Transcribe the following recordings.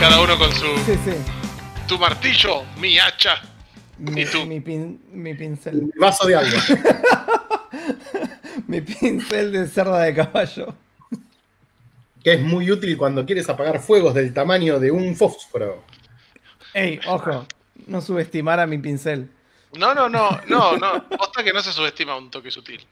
Cada uno con su... Sí, sí. Tu martillo, mi hacha. Mi, ¿Y tú? mi pincel. Mi vaso de agua. Mi pincel de cerda de caballo. Que es muy útil cuando quieres apagar fuegos del tamaño de un fósforo. Ey, ojo, no subestimar a mi pincel. No. Posta que no se subestima un toque sutil.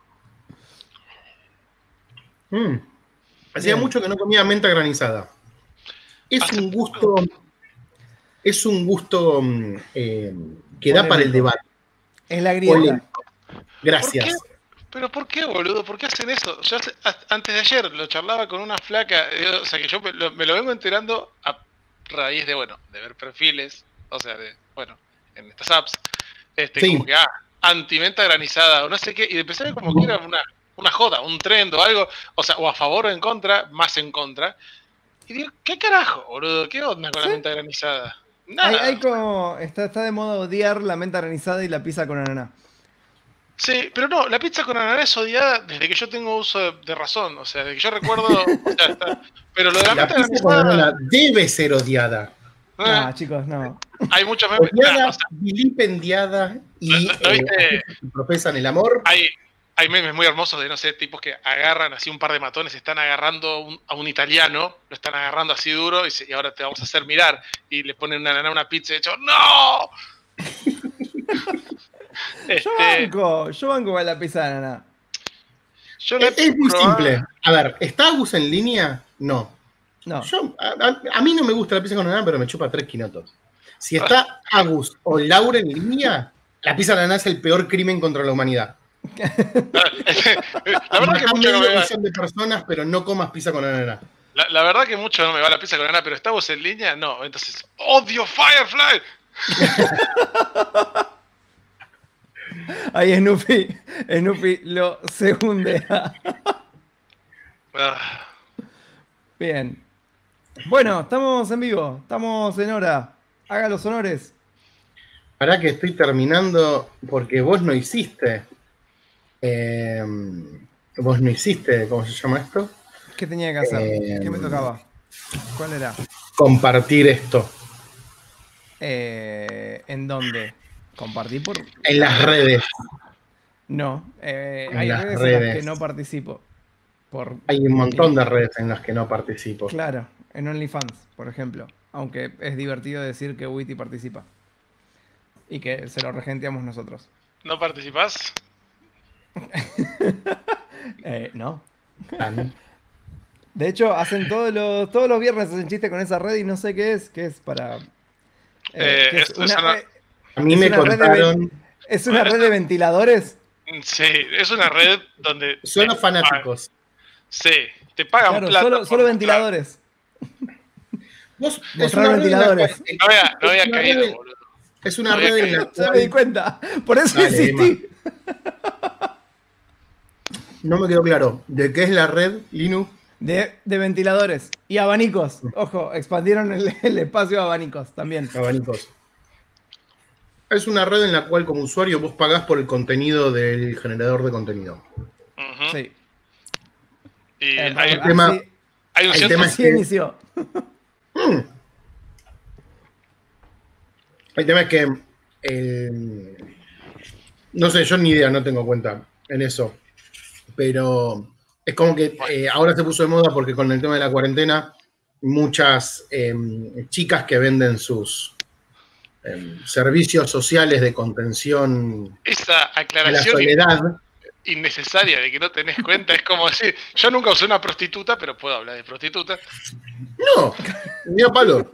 Hacía Bien. mucho que no comía menta granizada. Es Hace un gusto. Es un gusto que da para el Polémico. debate. Es la grieta. Polémico. Gracias. ¿Por qué? ¿Pero por qué, boludo? ¿Por qué hacen eso? Yo antes de ayer lo charlaba con una flaca, o sea que yo me lo vengo enterando a raíz de, bueno, de ver perfiles, o sea, de, bueno, en estas apps, Sí. como que, anti-menta granizada, o no sé qué, y empecé a ver como que era una joda, un trend o algo, o sea, o a favor o en contra, más en contra, y digo, ¿qué carajo, boludo? ¿Qué onda con la menta granizada? Nada. Hay como, está de moda odiar la menta granizada y la pizza con ananá. Sí, pero no, la pizza con ananá es odiada desde que yo tengo uso de razón, o sea, desde que yo recuerdo, o sea, pero lo de la La menta pizza con granizada, banana debe ser odiada. No, chicos, no. hay muchos memes, Odiada, o sea, vilipendiada y ¿No viste? profesan el amor. hay memes muy hermosos de, no sé, tipos que agarran así un par de matones, están agarrando a un italiano, lo están agarrando así duro y ahora te vamos a hacer mirar, y le ponen una ananá a una pizza y de hecho, ¡no! Yo banco con la pizza de ananá. Yo le Es muy probaba- simple. A ver, ¿está Agus en línea? No. No. A mí no me gusta la pizza con ananá, pero me chupa 3 quinotos. Si está Agus o Laura en línea, la pizza de ananá es el peor crimen contra la humanidad. La verdad que Matá mucho no me medio va. millón de personas, pero no comas pizza con ananá. La verdad que mucho no me va la pizza con ananá, pero estamos en línea, no. Entonces, ¡odio Firefly! Ahí Snoopy lo segundea. Ah, Bien. Bueno, estamos en vivo, estamos en hora. Haga los honores. Pará que estoy terminando porque vos no hiciste. Vos no hiciste, ¿cómo se llama esto? ¿Qué tenía que hacer? ¿Qué me tocaba? ¿Cuál era? Compartir esto ¿En dónde? ¿Compartí por...? en las redes. No, hay las redes en las redes. que no participo. Hay un montón de redes en las que no participo. Claro, en OnlyFans, por ejemplo. Aunque es divertido decir que Witty participa. Y que se lo regenteamos nosotros. ¿no participás? No. Ah, ¿no? De hecho, hacen todos los viernes hacen chiste con esa red y no sé qué es para... que es esto es una- A mí es me una red de contaron. ¿Es una red de ventiladores? Sí, es una red donde... Solo fanáticos. Sí, te pagan Claro, plata. solo por mostrar. ventiladores. Vos, es Mostrar una red en la ventiladores. cual- No había es una caído, red- boludo. Es una No había red en la Ya me di cual. cuenta. Por eso Dale, insistí. No me quedó claro. ¿De qué es la red, Linux? De ventiladores y abanicos. Ojo, expandieron el espacio de abanicos también. Abanicos. Es una red en la cual como usuario vos pagás por el contenido del generador de contenido. Ujú. Sí. Y El hay tema- así, un el cierto... tema es así que- inició. El tema es que no sé, yo ni idea, no tengo cuenta en eso. Pero es como que ahora se puso de moda porque con el tema de la cuarentena, muchas chicas que venden sus servicios sociales de contención Esa a la aclaración soledad. innecesaria de que no tenés cuenta es como decir, yo nunca usé una prostituta, pero puedo hablar de prostituta. No, ni a palo.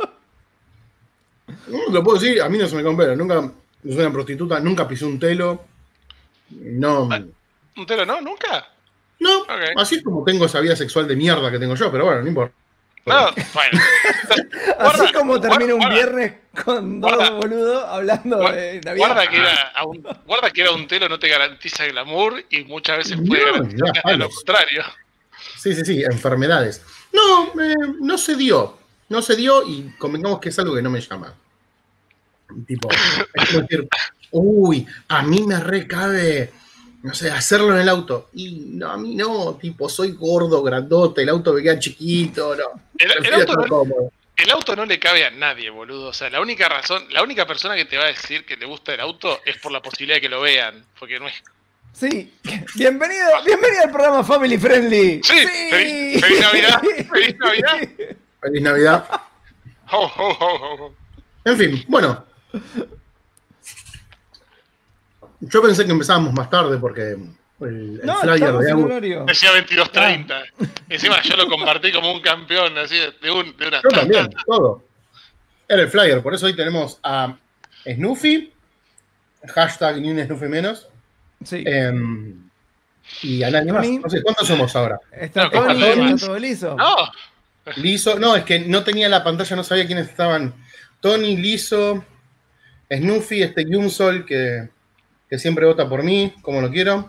No, lo puedo decir, a mí no se me compara. Nunca usé una prostituta, nunca pisé un telo. No. ¿Un telo no? ¿Nunca? No, Ok. así es como tengo esa vida sexual de mierda que tengo yo, pero bueno, no importa. No, bueno. Así Guarda, como termina un guarda. viernes con dos Guarda. boludos hablando de Navidad. Guarda que era un telo no te garantiza glamour y muchas veces No, puede da garantizar palos. lo contrario. Sí, enfermedades. No, no se dio. No se dio y convengamos que es algo que no me llama. Tipo, es como decir, uy, a mí me recabe, no sé, hacerlo en el auto. Y no, a mí no, tipo, soy gordo, grandote, el auto me queda chiquito, no. El Prefiero auto estar no- cómodo. el auto no le cabe a nadie, boludo. O sea, la única persona que te va a decir que le gusta el auto es por la posibilidad de que lo vean. Porque no es. Sí, bienvenido al programa Family Friendly. Sí, feliz Navidad. Feliz Navidad. Feliz Navidad. Ho, ho, ho, ho, ho. En fin, bueno. Yo pensé que empezábamos más tarde porque el No, flyer estamos de en Agus. horario. Decía 22:30. Encima yo lo compartí como un campeón, así, de una. Yo también, todo. Era el flyer, por eso hoy tenemos a Snoopy, hashtag ni un Snoopy menos, Sí. y a nadie más. Tony. No sé, ¿cuántos somos ahora? Está No, Tony, Tony. está todo liso. No, Liso, no, es que no tenía la pantalla, no sabía quiénes estaban. Tony, Liso, Snoopy, Yumsol, que siempre vota por mí, como lo quiero.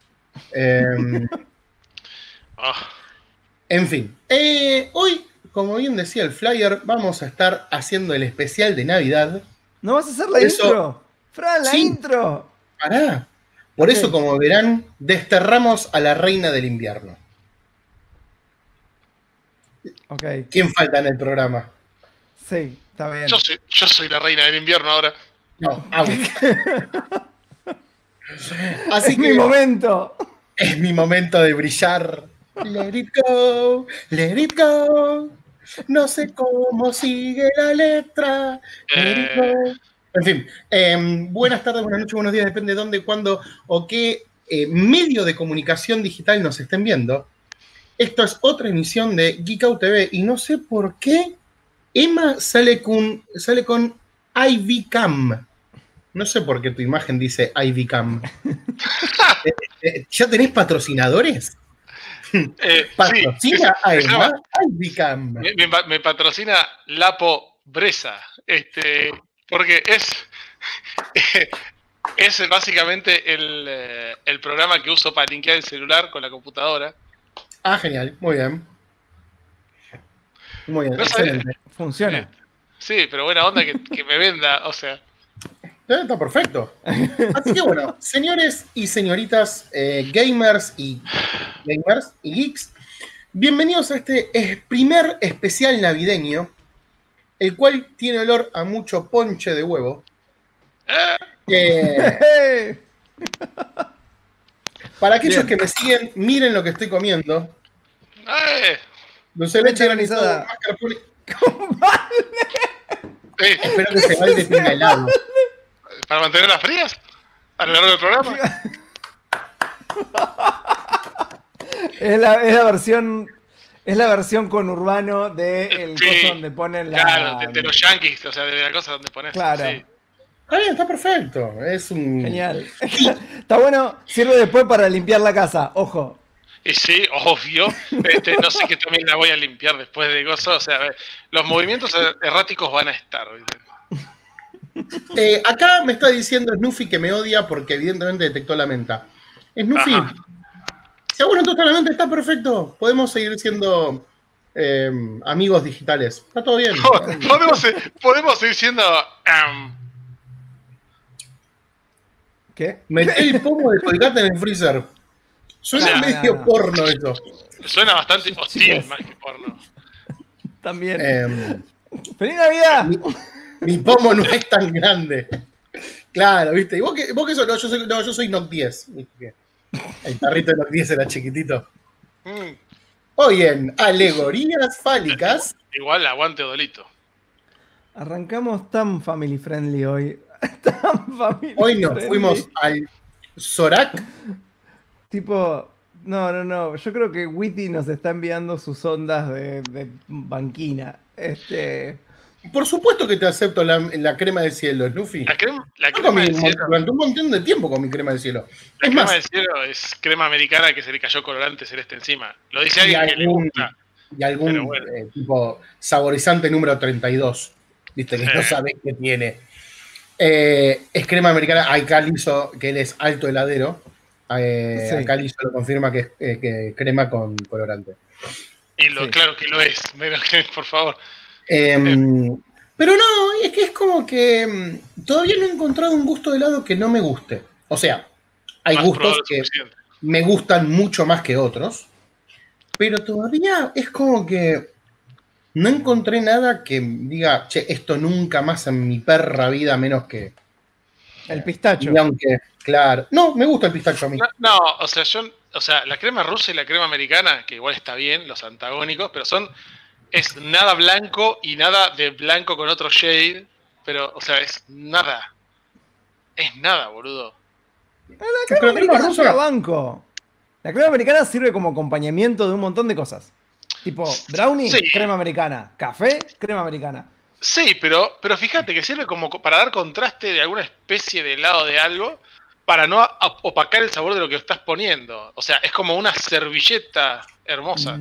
Ah, En fin, hoy, como bien decía el flyer, vamos a estar haciendo el especial de Navidad. ¿No vas a hacer la Eso- intro? Fran, la Sí. intro. Pará. Por Ok. eso, como verán, desterramos a la reina del invierno. Ok, ¿Quién falta en el programa? sí, está bien. yo soy la reina del invierno ahora. No, Agus. Así Es mi que momento. es mi momento de brillar. Let it go, let it go. No sé cómo sigue la letra. Let it go. En fin, buenas tardes, buenas noches, buenos días, depende de dónde, cuándo o qué medio de comunicación digital nos estén viendo. Esto es otra emisión de Geek Out TV y no sé por qué Emma sale con IVCam. No sé por qué tu imagen dice IVCam. ¿Ya tenés patrocinadores? ¿Patrocina sí, a se Emma? llama- IVCam. me patrocina Lapo Bresa. Porque es básicamente el programa que uso para linkear el celular con la computadora. Ah, genial, muy bien. Muy bien, No sabía. excelente. Funciona. Sí, pero buena onda que me venda, o sea. Está perfecto. Así que bueno, señores y señoritas, gamers y geeks, bienvenidos a este primer especial navideño, el cual tiene olor a mucho ponche de huevo. Para aquellos Bien. que me siguen, miren lo que estoy comiendo. ¡Eh! Dulce de leche Leche granizada, granizada. mascarpone. Eh, Espero que ese balde tenga helado. ¿Para mantenerlas frías? ¿A lo largo del programa? Es la versión con Urbano del Sí, coso donde ponen la. Claro, de los yankees, o sea, de la cosa donde pones. Claro. Sí. Está bien, está perfecto. Es un. Genial. Está bueno, sirve después para limpiar la casa, ojo. Y sí, obvio. No sé que también la voy a limpiar después de gozo. O sea, los movimientos erráticos van a estar. ¿Viste? Acá me está diciendo Snoopy que me odia porque evidentemente detectó la menta. Snoopy, Ajá. si a vos no te gusta la menta, está perfecto. Podemos seguir siendo amigos digitales. Está todo bien. Podemos ir siendo. ¿Qué? Meté el pomo de Colgate en el freezer. Suena No, medio no. porno eso. Suena bastante hostil Chicos. más que porno. También. ¡Feliz Navidad! Mi pomo no es tan grande. Claro, ¿viste? ¿Y vos qué sos? No, yo soy Noc 10. ¿Viste? El tarrito de Noc 10 era chiquitito. Hoy en Alegorías Fálicas. Igual aguante Dolito. Arrancamos tan family friendly hoy. Tan family Hoy nos friendly. fuimos al Zorak. Tipo, no. Yo creo que Witty nos está enviando sus ondas de banquina. Por supuesto que te acepto la crema de cielo, Snoopy. La crema Comí del cielo. durante un montón de tiempo con mi crema de cielo. La Es crema más, del cielo es crema americana que se le cayó colorante celeste encima. Lo dice y alguien que le algún, gusta. y algún Pero bueno. tipo saborizante número 32. Viste que Sí. no sabés qué tiene. Es crema americana. Acá Lizo, que él es alto heladero. Sí. Acá Lizo lo confirma que es crema con colorante. Y Sí. claro que lo es. Por favor. Pero no, es que es como que todavía no he encontrado un gusto de helado que no me guste. O sea, hay Más gustos probado que suficiente. me gustan mucho más que otros, pero todavía es como que no encontré nada que diga, che, esto nunca más en mi perra vida, menos que... El pistacho. Y aunque, claro. No, me gusta el pistacho a mí. No, o sea, la crema rusa y la crema americana, que igual está bien, los antagónicos, pero es nada blanco y nada de blanco con otro shade, pero, o sea, es nada. Es nada, boludo. La crema americana es un banco. La crema americana sirve como acompañamiento de un montón de cosas. Tipo, brownie, Sí. crema americana. Café, crema americana. Sí, pero fíjate que sirve como para dar contraste de alguna especie de helado de algo, para no opacar el sabor de lo que estás poniendo. O sea, es como una servilleta hermosa.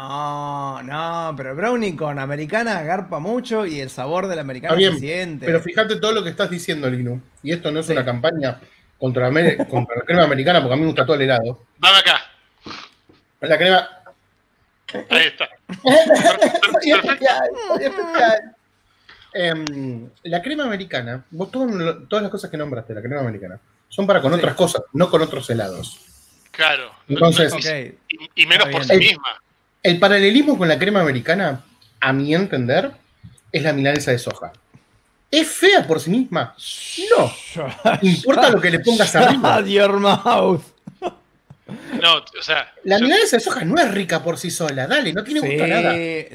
No, pero brownie con americana garpa mucho y el sabor de la americana Está bien, se siente. pero fíjate todo lo que estás diciendo, Linu. Y esto no es Sí. una campaña contra la crema americana, porque a mí me gusta todo el helado. Dame acá. La crema... Ahí está. Soy especial, soy especial. La crema americana, vos todas las cosas que nombraste, la crema americana, son para con Sí. otras cosas, no con otros helados. Claro. Entonces, Ok. Y menos Está por bien. sí misma. El paralelismo con la crema americana, a mi entender, es la milanesa de soja. ¿Es fea por sí misma? No. Importa lo que le pongas arriba. Shut your mouth. No, o sea. La milanesa de soja no es rica por sí sola, dale, no tiene gusto a nada.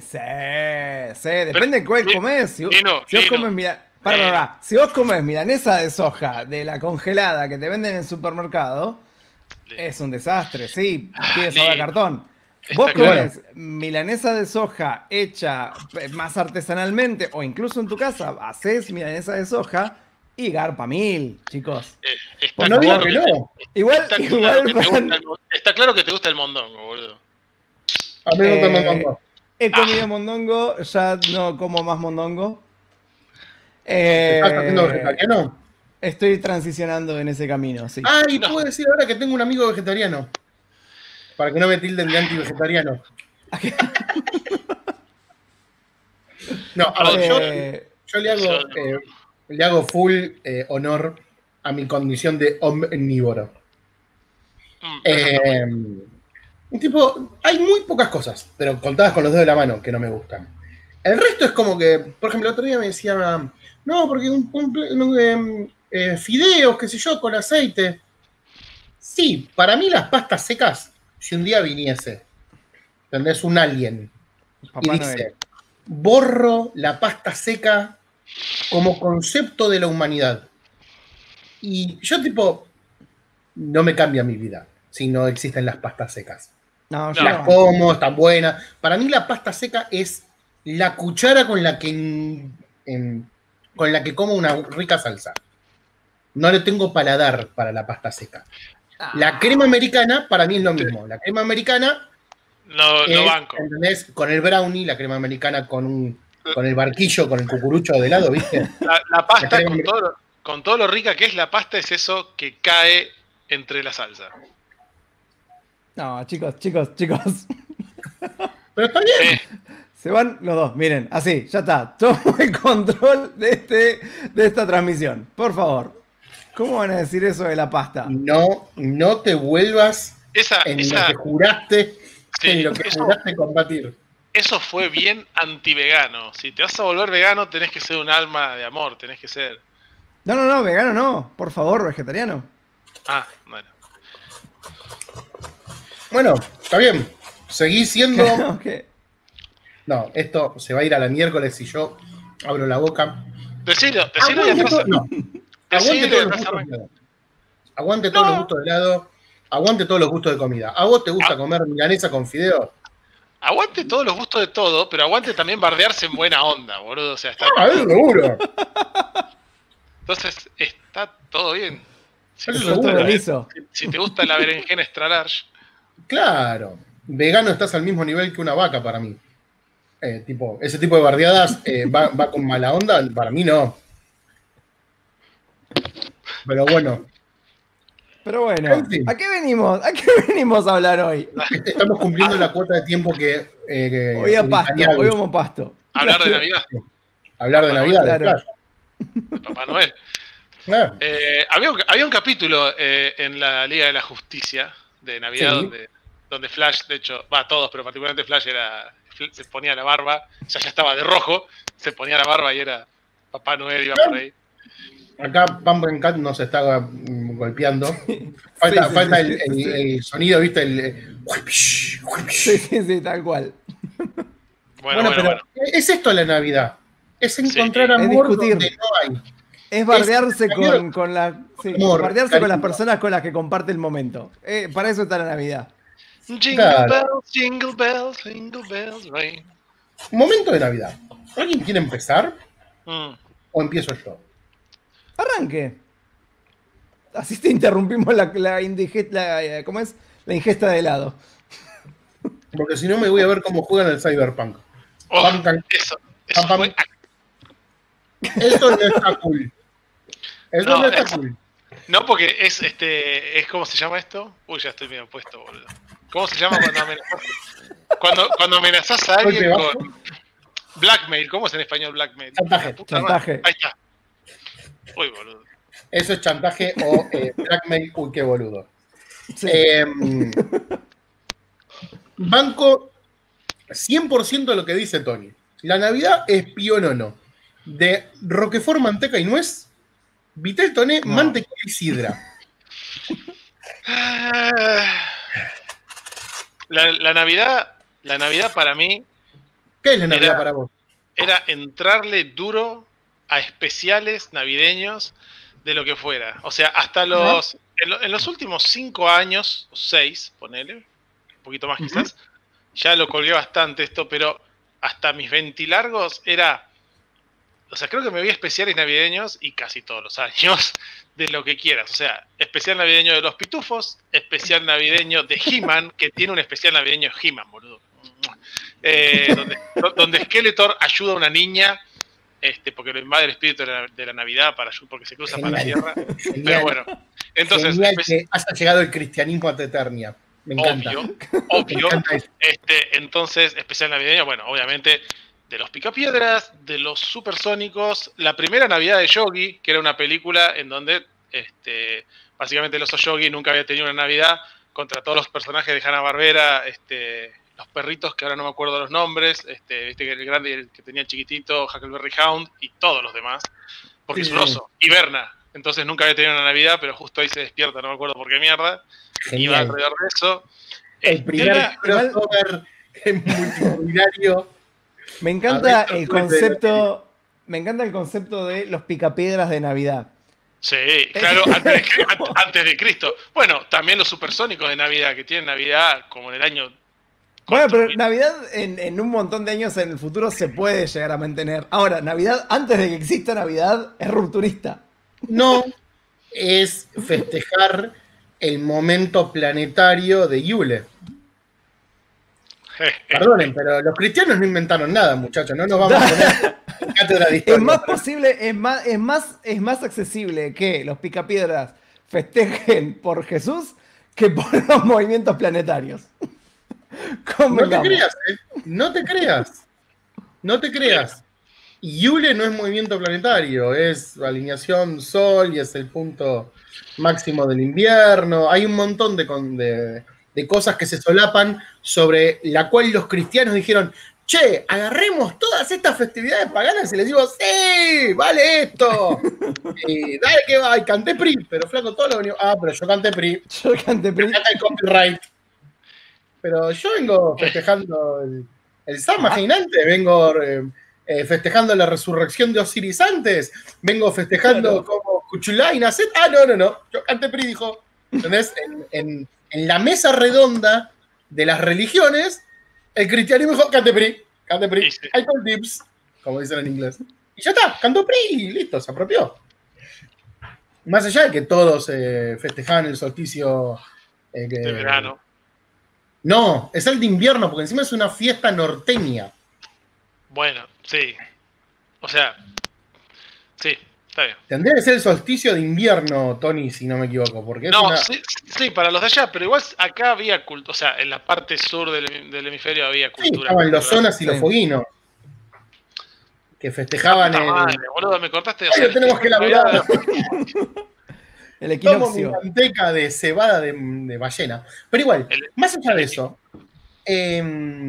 Sí, depende de cuál comés. Si vos comes si vos comes milanesa de soja de la congelada que te venden en el supermercado, es un desastre, sí, tiene sabor a cartón. Vos Está comés milanesa de soja hecha más artesanalmente, o incluso en tu casa, haces milanesa de soja y garpa mil, chicos. Está Pues no digo claro que no. Igual, Está claro que te gusta el mondongo, boludo. A mí no me mandó. he comido mondongo, ya no como más mondongo. ¿Estás haciendo vegetariano? Estoy transicionando en ese camino, sí. Ah, y puedo decir ahora que tengo un amigo vegetariano. Para que no me tilden de anti-vegetariano. No, a ver, yo le hago full honor a mi condición de omnívoro. Tipo, hay muy pocas cosas, pero contadas con los dedos de la mano, que no me gustan. El resto es como que, por ejemplo, el otro día me decía, no, porque fideos, qué sé yo, con aceite. Sí, para mí las pastas secas, si un día viniese, ¿entendés? Un alien, Papá y dice, borro la pasta seca como concepto de la humanidad. Y yo tipo, no me cambia mi vida si no existen las pastas secas. No, Las como, están buenas. Para mí la pasta seca es la cuchara con la que como una rica salsa. No le tengo paladar para la pasta seca. La crema americana para mí es lo mismo. La crema americana no banco. ¿entendés? Con el brownie, la crema americana con el barquillo, con el cucurucho de helado, ¿viste? La pasta, con todo lo rica que es la pasta, es eso que cae entre la salsa. No, chicos. Pero está bien. Se van los dos, miren, así, ya está. Tomo el control de esta transmisión. Por favor. ¿Cómo van a decir eso de la pasta? No te vuelvas en lo que juraste, combatir. Eso fue bien anti-vegano. Si te vas a volver vegano, tenés que ser un alma de amor, tenés que ser. No, vegano no. Por favor, vegetariano. Ah, bueno. Bueno, está bien. Seguí siendo. Okay. No, esto se va a ir a la miércoles si yo abro la boca. Decilo y atrás. Aguante todos los gustos de helado. Aguante todos los gustos de comida. ¿A vos te gusta comer milanesa con fideos? Aguante todos los gustos de todo, pero aguante también bardearse en buena onda, boludo. O sea, está. Seguro. Entonces, está todo bien. Si te gusta la berenjena extra large. Claro. Vegano estás al mismo nivel que una vaca para mí. Ese tipo de bardeadas va con mala onda. Para mí no. Pero bueno. En fin. ¿A qué venimos a hablar hoy? Estamos cumpliendo la cuota de tiempo que hoy a pasto, hoy vamos a pasto. Hablar de Navidad. Hablar de Navidad, claro. De Papá Noel. Claro. Había un capítulo en la Liga de la Justicia de Navidad donde Flash, de hecho, todos, pero particularmente Flash era se ponía la barba, ya estaba de rojo, se ponía la barba y era Papá Noel, iba por ahí. Acá Pumpkin Cat nos está golpeando. Falta el sonido, ¿viste? Sí, tal cual. Bueno, pero es esto la Navidad. Es encontrar amor donde no hay. Es bardearse con las personas con las que comparte el momento. Para eso está la Navidad. Jingle bells, jingle bells, rain. Momento de Navidad. ¿Alguien quiere empezar? ¿O empiezo yo? Arranque. Así te interrumpimos la ingesta de helado. Porque si no me voy a ver cómo juegan el Cyberpunk. Eso no está cool. Eso no está cool. No, porque es ¿cómo se llama esto? Uy, ya estoy medio puesto, boludo. ¿Cómo se llama cuando amenazás a alguien con blackmail? ¿Cómo es en español blackmail? Chantaje. Ahí está. Uy, boludo. Eso es chantaje o blackmail, uy, qué boludo. Sí. Banco 100% de lo que dice Tony. La Navidad es pionono. De Roquefort, manteca y nuez, Vitel Toné, mantequilla y sidra. La Navidad para mí. ¿Qué es la Navidad para vos? Era entrarle duro a especiales navideños de lo que fuera. O sea, hasta en los últimos 5 años, o 6, ponele, un poquito más quizás, ya lo colgué bastante esto, pero hasta mis 20 largos era. O sea, creo que me vi especiales navideños y casi todos los años de lo que quieras. O sea, especial navideño de los Pitufos, especial navideño de He-Man, que tiene un especial navideño de He-Man, boludo. Donde Skeletor ayuda a una niña, porque lo invade el espíritu de la Navidad porque se cruza para la tierra. Genial. Pero bueno, entonces. Que haya llegado el cristianismo a Eternia. Me encanta. Obvio. Me encanta. Entonces, especial navideño, bueno, obviamente. De los Picapiedras, de los Supersónicos, la primera Navidad de Yogi, que era una película en donde básicamente el oso Yogi nunca había tenido una Navidad contra todos los personajes de Hanna-Barbera, los perritos que ahora no me acuerdo los nombres, viste que el grande y el que tenía el chiquitito, Huckleberry Hound y todos los demás, porque es un oso, hiberna, entonces nunca había tenido una Navidad, pero justo ahí se despierta, no me acuerdo por qué mierda, y va alrededor de eso. El primer crossover multitudinario. Me encanta el concepto de los picapiedras de Navidad. Sí, claro, antes de Cristo. Bueno, también los supersónicos de Navidad, que tienen Navidad como en el año. Bueno, pero Navidad en un montón de años en el futuro se puede llegar a mantener. Ahora, Navidad, antes de que exista Navidad, es rupturista. No, es festejar el momento planetario de Yule. Perdonen, pero los cristianos no inventaron nada, muchachos. No nos vamos a poner en cátedra de historia. Es más posible, es más accesible que los picapiedras festejen por Jesús que por los movimientos planetarios. No te creas, no te creas. No te creas. Yule no es movimiento planetario, es alineación Sol y es el punto máximo del invierno. Hay un montón de cosas que se solapan sobre la cual los cristianos dijeron, che, agarremos todas estas festividades paganas y les digo, sí, vale esto. Y dale que va, y canté PRI, pero flaco, todo lo venía. Ah, pero yo canté PRI. Yo canté PRI. Me encanta el copyright. Pero yo vengo festejando el Samhain antes, vengo festejando la resurrección de Osiris antes, vengo festejando como Kuchulai Naset. Ah, no, yo canté PRI, dijo. ¿Entendés? En la mesa redonda de las religiones, el cristianismo dijo, cante PRI, I told dips, como dicen en inglés. Y ya está, cantó PRI, listo, se apropió. Más allá de que todos festejaban el solsticio de verano. No, es el de invierno, porque encima es una fiesta norteña. Bueno, sí. O sea, sí. Está bien. Tendría que ser el solsticio de invierno, Tony, si no me equivoco. Porque sí, para los de allá, pero igual acá había cultura, o sea, en la parte sur del hemisferio había cultura. Sí, estaban los zonas y los foguinos. Que festejaban boludo, me cortaste. O sea, tenemos que elaborar. El equinoccio. Tomo mi manteca de cebada de ballena. Pero igual, más allá de eso,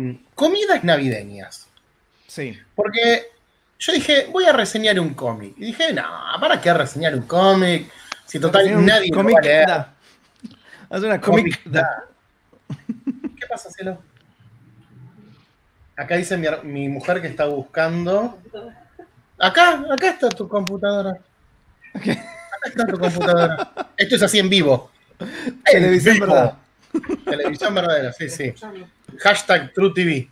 comidas navideñas. Sí. Porque yo dije, voy a reseñar un cómic. Y dije, no, ¿para qué reseñar un cómic? Si total nadie lo va a leer. Haz una cómic. ¿Qué pasa, cielo? Acá dice mi mujer que está buscando. Acá está tu computadora. Okay. Acá está tu computadora. Esto es así en vivo. Televisión verdad. Televisión verdadera, sí. Hashtag TrueTV.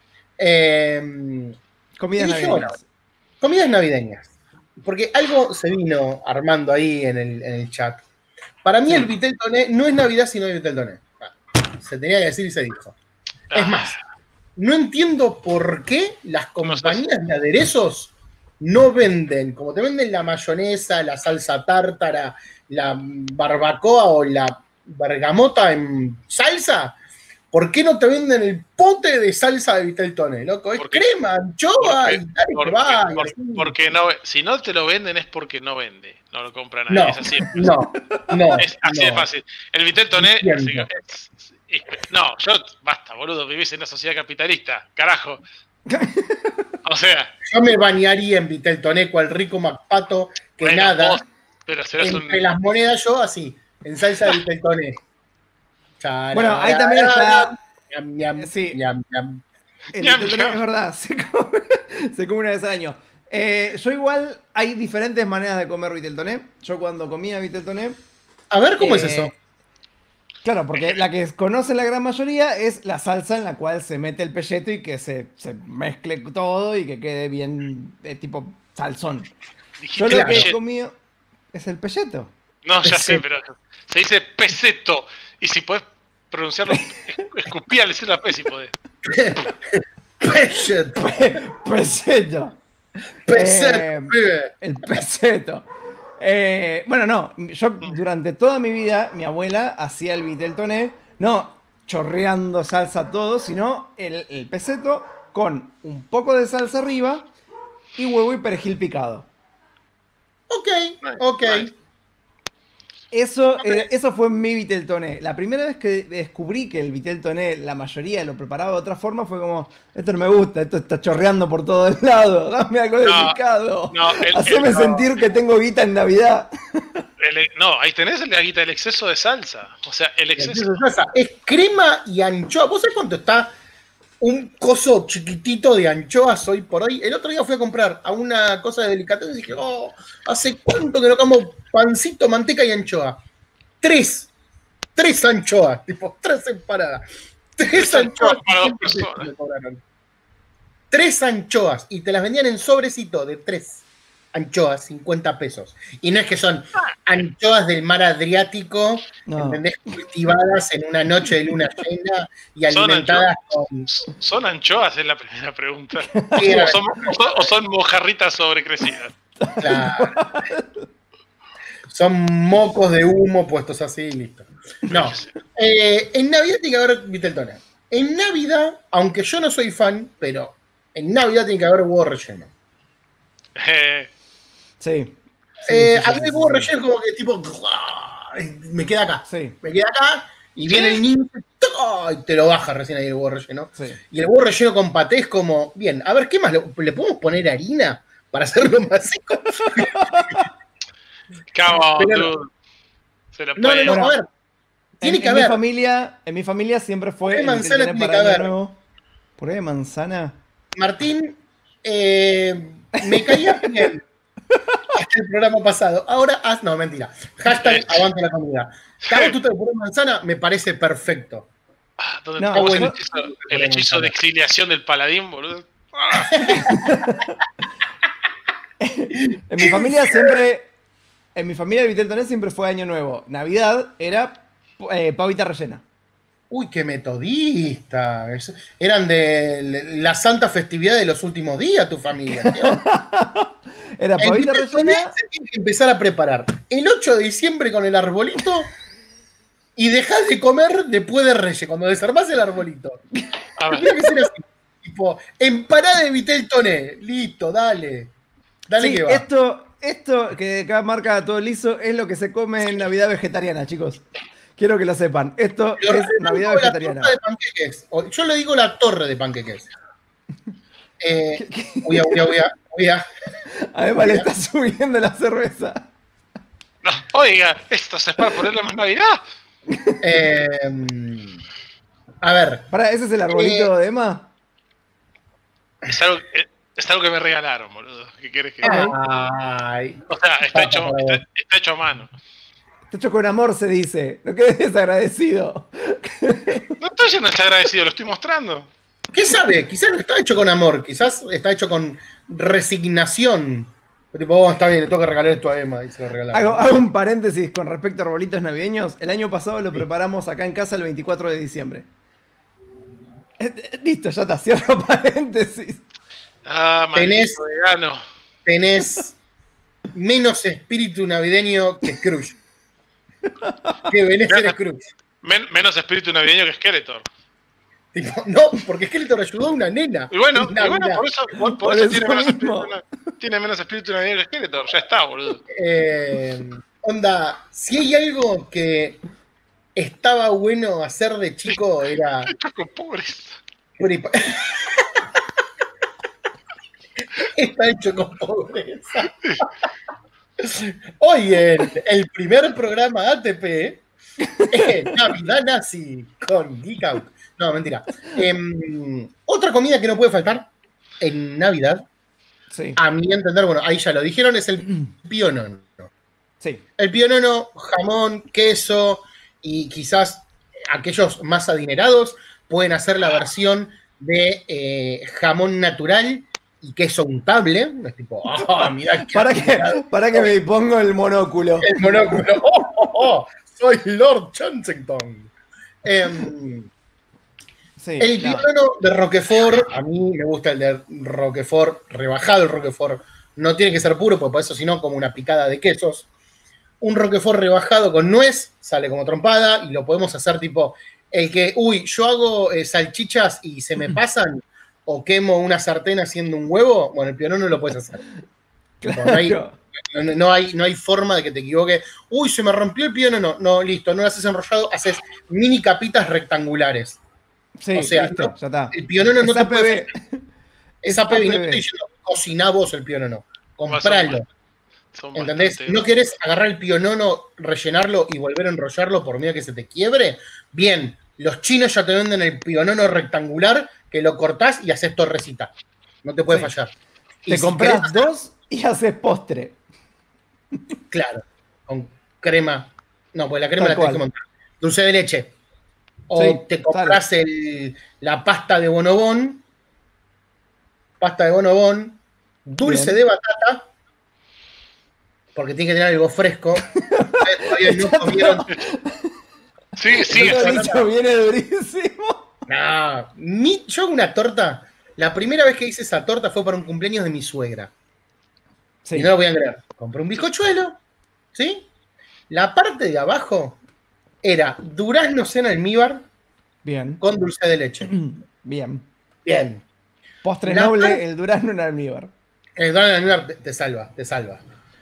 Comidas navideñas. Bueno, comidas navideñas. Porque algo se vino armando ahí en el chat. Para mí el Vitel Toné no es Navidad si no hay Vitel Toné. Se tenía que decir y se dijo. Es más, no entiendo por qué las compañías de aderezos no venden, como te venden la mayonesa, la salsa tártara, la barbacoa o la bergamota en salsa. ¿Por qué no te venden el pote de salsa de Vitel Toné, loco? Es crema, anchoa y dale que va. Porque no, si no te lo venden es porque no vende. No lo compra nadie. No, es así. No. Es así de fácil. El Vitel Toné. Basta, boludo. Vivís en una sociedad capitalista. Carajo. O sea. Yo me bañaría en Vitel Toné cual rico MacPato que bueno, nada. Pero entre las monedas yo así, en salsa de Vitel Toné. Bueno, ahí también está. Sí. El Vitel Toné es verdad, se come una vez al año. Yo igual, hay diferentes maneras de comer Vitel Toné. Yo cuando comía Vitel Toné. A ver, ¿cómo es eso? Claro, porque la que conoce la gran mayoría es la salsa en la cual se mete el pelleto y que se mezcle todo y que quede bien tipo salsón. Yo lo que he comido es el pelleto. No, ya sé, pero se dice peseto. Y si podés pronunciarlo, escupí al decir la P si podés. Peseto. Peseto. El peseto. Bueno, no, yo durante toda mi vida, mi abuela hacía el Vitel Toné, no chorreando salsa todo, sino el peseto con un poco de salsa arriba y huevo y perejil picado. Ok. Eso fue mi Vitel Toné. La primera vez que descubrí que el Vitel Toné, la mayoría lo preparaba de otra forma, fue como, esto no me gusta, esto está chorreando por todos lados, dame algo de picado. Haceme sentir que tengo guita en Navidad. Ahí tenés la guita del exceso de salsa. O sea, el exceso de salsa es crema y anchoa. ¿Vos sabés cuánto está un coso chiquitito de anchoas hoy por hoy? El otro día fui a comprar a una cosa de delicatessen y dije, ¿hace cuánto que no como pancito, manteca y anchoa? Tres anchoas, tipo, 3 empanadas. 3 anchoas para 2 personas. 3 anchoas y te las vendían en sobrecito de 3 anchoas, 50 pesos. Y no es que son anchoas del mar Adriático, ¿entendés? Cultivadas en una noche de luna llena y alimentadas con... ¿Son anchoas? Es la primera pregunta. ¿O son mojarritas sobrecrecidas? Claro. Son mocos de humo puestos así y listo. No. En Navidad tiene que haber Vitel Toné. En Navidad, aunque yo no soy fan, pero en Navidad tiene que haber huevo relleno. Sí. A mí el huevo relleno es como que tipo... Me queda acá. Sí. Me queda acá y viene el niño y te lo baja recién ahí el huevo relleno. Sí. Y el huevo relleno con paté es como... Bien, a ver, ¿qué más? ¿Le podemos poner harina para hacerlo más seco? No, a ver. Tiene que haber. En mi familia siempre fue. ¿Puré de manzana tiene que haber? ¿Puré de manzana? Martín, me caía bien hasta el programa pasado. Ahora, no, mentira. Hashtag aguanta la comida. Cada tú te puré de manzana me parece perfecto. El hechizo de exiliación del paladín, boludo. En mi familia siempre. En mi familia el Vitel Toné siempre fue Año Nuevo. Navidad era pavita rellena. Uy, qué metodista. Eran de la santa festividad de los últimos días, tu familia. Era pavita rellena. Se tiene que empezar a preparar el 8 de diciembre con el arbolito y dejás de comer después de Reyes, cuando desarmás el arbolito. Tiene que ser así. Tipo, empanada de Vitel Toné. Listo, dale. Dale sí, que va. Esto que acá marca todo liso es lo que se come en Navidad vegetariana, chicos. Quiero que lo sepan. Esto es Navidad vegetariana. La torta de panqueques. Yo le digo la torre de panqueques. Además le está subiendo la cerveza. No, oiga, esto se es para ponerle más Navidad. A ver. Pará, ¿ese es el arbolito de Emma? Es algo que me regalaron, boludo. ¿Qué quieres que Ay. O sea, está hecho a mano. Está hecho con amor, se dice. No quedes desagradecido. No estoy siendo desagradecido, lo estoy mostrando. ¿Qué sabe? Quizás no está hecho con amor, quizás está hecho con resignación. Tipo, está bien, le tengo que regalar esto a Emma. Y se lo regalaron. Hago un paréntesis con respecto a arbolitos navideños. El año pasado lo preparamos acá en casa el 24 de diciembre. Listo, ya está, cierro paréntesis. Tenés menos espíritu navideño que Scrooge. Que Ebenezer Scrooge. Menos espíritu navideño que Skeletor. No, porque Skeletor ayudó a una nena. Y bueno, por eso tiene menos espíritu navideño que Skeletor. Ya está, boludo. Onda, si hay algo que estaba bueno hacer de chico era... Choco pobres. Está hecho con pobreza. Hoy en el primer programa ATP, Navidad Nazi con Geek Out. No, mentira. Otra comida que no puede faltar en Navidad, sí. A mi entender, bueno, ahí ya lo dijeron, es el pionono. Sí. El pionono, jamón, queso y quizás aquellos más adinerados pueden hacer la versión de jamón natural y queso untable. Es tipo, mirá para que me pongo el monóculo. El monóculo. Soy Lord Chancington. Sí, el pionono de Roquefort, a mí me gusta el de Roquefort, rebajado el Roquefort. No tiene que ser puro, porque por eso, sino como una picada de quesos. Un Roquefort rebajado con nuez, sale como trompada, y lo podemos hacer tipo, el que, yo hago salchichas y se me pasan, o quemo una sartén haciendo un huevo, bueno, el pionono lo puedes hacer. Claro. No hay forma de que te equivoques. Se me rompió el pionono. No, listo, no lo haces enrollado, haces mini capitas rectangulares. Sí, o sea, listo, ya está. El pionono no te puede... Esa PB, no te estoy diciendo, cociná vos el pionono. Compralo. ¿Entendés? ¿No querés agarrar el pionono, rellenarlo y volver a enrollarlo por miedo que se te quiebre? Bien, los chinos ya te venden el pionono rectangular que lo cortás y haces torrecita. No te puede fallar. Te compras dos y haces postre. Claro, con crema. No, pues la crema la tenés que montar. Dulce de leche. O te compras la pasta de bonobón. Dulce de batata. Porque tiene que tener algo fresco. Todavía no comieron. Sí. El viene durísimo. No, yo hago una torta. La primera vez que hice esa torta fue para un cumpleaños de mi suegra. Sí. Y no lo voy a creer. Compré un bizcochuelo, ¿sí? La parte de abajo era duraznos en almíbar. Bien. Con dulce de leche. Bien. Postre noble, el durazno en almíbar. El durazno en almíbar te salva.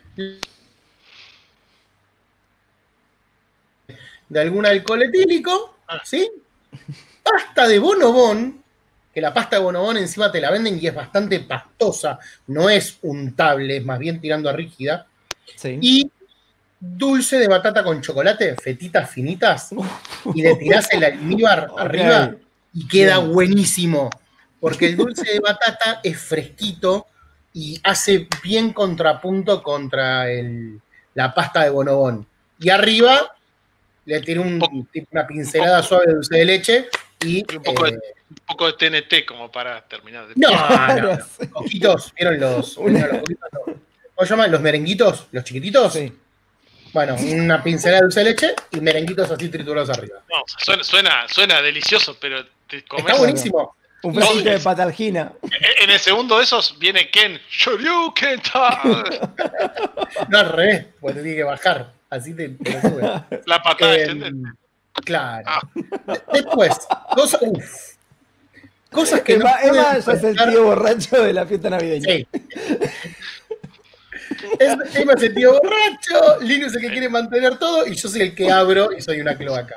De algún alcohol etílico, ¿sí? Pasta de bonobón, que la pasta de bonobón encima te la venden y es bastante pastosa, no es untable, es más bien tirando a rígida. Sí. Y dulce de batata con chocolate, fetitas finitas, y le tirás el almíbar arriba y queda buenísimo, porque el dulce de batata es fresquito y hace bien contrapunto contra la pasta de bonobón. Y arriba le tiré una pincelada suave de dulce de leche y un poco de TNT como para terminar. No. Coquitos, ¿vieron los coquitos? ¿Cómo se llaman? ¿Los merenguitos? ¿Los chiquititos? Sí. Bueno, una pincelada de dulce de leche y merenguitos así triturados arriba. No, suena delicioso, pero te comes. Está buenísimo. Un pedacito de patalgina. En el segundo de esos viene Ken. Shoryuken time. No, al revés, porque te tiene que bajar. Así te lo sube. La patada, ¿entendés? Claro. Después, cosas que no Emma ya es el tío borracho de la fiesta navideña. Sí. Emma es el tío borracho, Linus es el que quiere mantener todo y yo soy el que abro y soy una cloaca.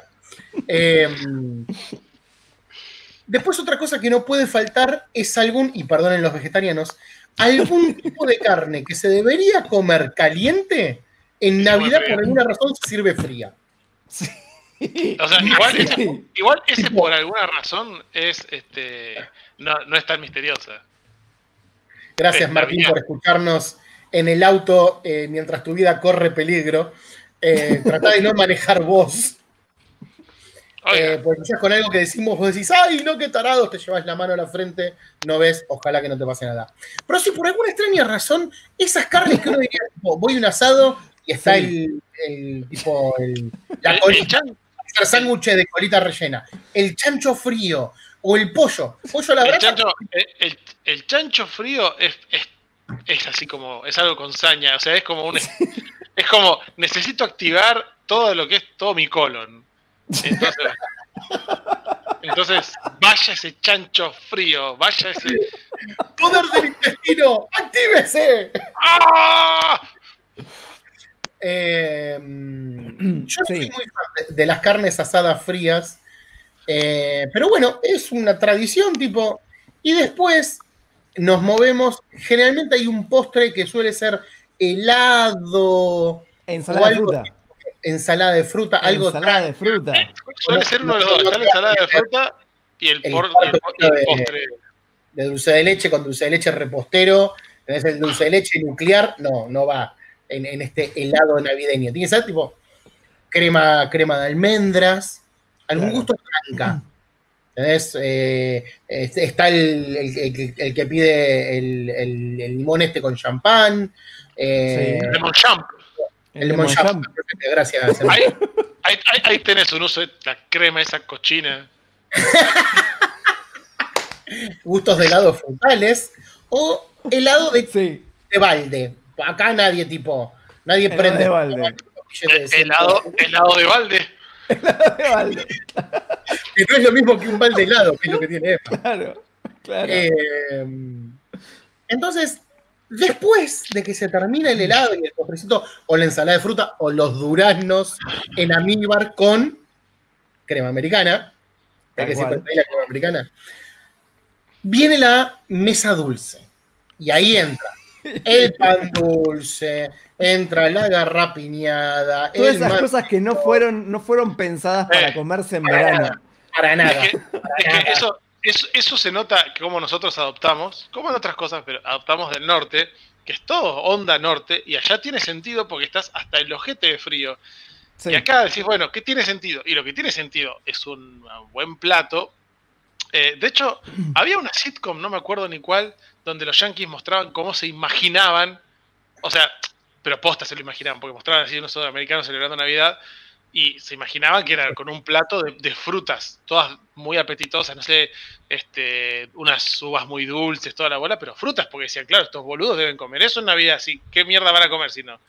Después otra cosa que no puede faltar es y perdonen los vegetarianos, algún tipo de carne que se debería comer caliente, en Navidad por alguna razón se sirve fría. Sí. O sea, igual ese por alguna razón es no es tan misteriosa. Gracias, Martín, por escucharnos en el auto mientras tu vida corre peligro. Tratá de no manejar vos. Porque quizás con algo que decimos vos decís, ¡ay, no, qué tarados! Te llevas la mano a la frente, no ves, ojalá que no te pase nada. Pero si por alguna extraña razón, esas carnes que uno diría, tipo, voy a un asado y está el sándwich de colita rellena, el chancho frío o el pollo a la brasa. El chancho frío es así como, es algo con saña, o sea, es como es como, necesito activar todo lo que es todo mi colon. Entonces, vaya ese chancho frío, vaya ese poder del intestino, ¡actívese! ¡Ah! Yo soy muy fan de las carnes asadas frías, pero bueno, es una tradición tipo, y después nos movemos, generalmente hay un postre que suele ser helado, ensalada de fruta. Ensalada de fruta, algo ensalada de fruta. Suele ser uno de los dos, está la ensalada de fruta y el postre. De dulce de leche con dulce de leche repostero, tenés el dulce de leche nuclear, no va en este helado navideño. Tiene que ser tipo crema de almendras, algún gusto tranca. ¿Tenés? Está el que pide el limón con champán. Lemon champ. El lemon champ. Gracias. Ahí tenés un uso de la crema esa cochina. Gustos de helados frutales o helado de balde. Acá nadie prende. De balde. Helado de balde. Helado de balde. Que no es lo mismo que un balde helado, que es lo que tiene Emma. Claro. Entonces, después de que se termina el helado y el postrecito, o la ensalada de fruta, o los duraznos en almíbar con crema americana, que siempre trae la crema americana, viene la mesa dulce. Y ahí entra el pan dulce, entra la garrapiñada. Todas esas cosas que no fueron pensadas para comerse en verano. Para nada. Es que eso se nota que como nosotros adoptamos, como en otras cosas, pero adoptamos del norte, que es todo onda norte, y allá tiene sentido porque estás hasta el ojete de frío. Sí. Y acá decís, bueno, ¿qué tiene sentido? Y lo que tiene sentido es un buen plato. De hecho, había una sitcom, no me acuerdo ni cuál, donde los yankees mostraban cómo se imaginaban, o sea, pero posta se lo imaginaban, porque mostraban así unos sudamericanos celebrando Navidad, y se imaginaban que era con un plato de frutas, todas muy apetitosas, no sé, unas uvas muy dulces, toda la bola, pero frutas, porque decían, claro, estos boludos deben comer eso en Navidad, ¿sí? ¿Qué mierda van a comer si no?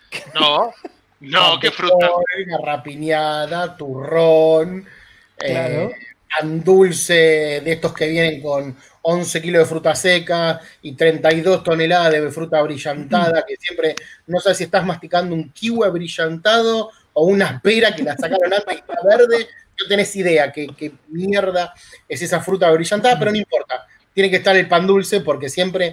No, ¿qué fruta? Garrapiñada, turrón, claro. Pan dulce de estos que vienen con 11 kilos de fruta seca y 32 toneladas de fruta brillantada, que siempre no sabes si estás masticando un kiwi brillantado o una pera que la sacaron antes y está verde, no tenés idea qué mierda es esa fruta brillantada, pero no importa, tiene que estar el pan dulce porque siempre,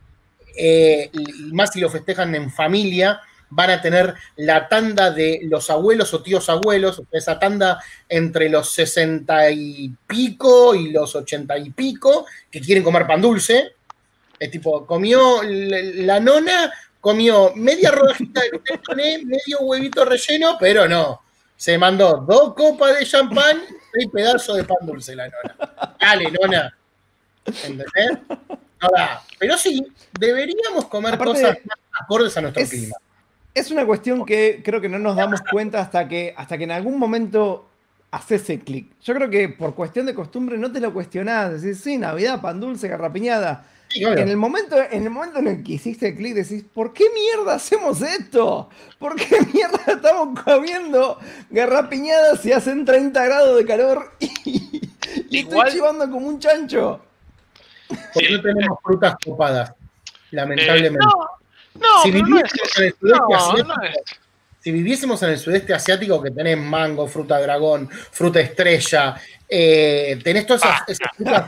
y más si lo festejan en familia, van a tener la tanda de los abuelos o tíos abuelos, esa tanda entre los 60 y pico y los 80 y pico, que quieren comer pan dulce. Es tipo, comió la nona, comió media rodajita de toné, medio huevito relleno, pero no. Se mandó 2 copas de champán y 6 pedazos de pan dulce la nona. Dale, nona. ¿Entendés? No da. Pero sí, deberíamos comer cosas más acordes a nuestro clima. Es una cuestión que creo que no nos damos cuenta hasta que en algún momento haces el clic. Yo creo que por cuestión de costumbre no te lo cuestionás. Decís, sí, Navidad, pan dulce, garrapiñada. Sí, claro. En el momento en el que hiciste el clic decís, ¿por qué mierda hacemos esto? ¿Por qué mierda estamos comiendo garrapiñadas si hacen 30 grados de calor y estoy chivando como un chancho? Porque no tenemos frutas copadas, lamentablemente. No, si pero no es eso. Si viviésemos en el sudeste asiático, que tenés mango, fruta dragón, fruta estrella, tenés todas esas frutas.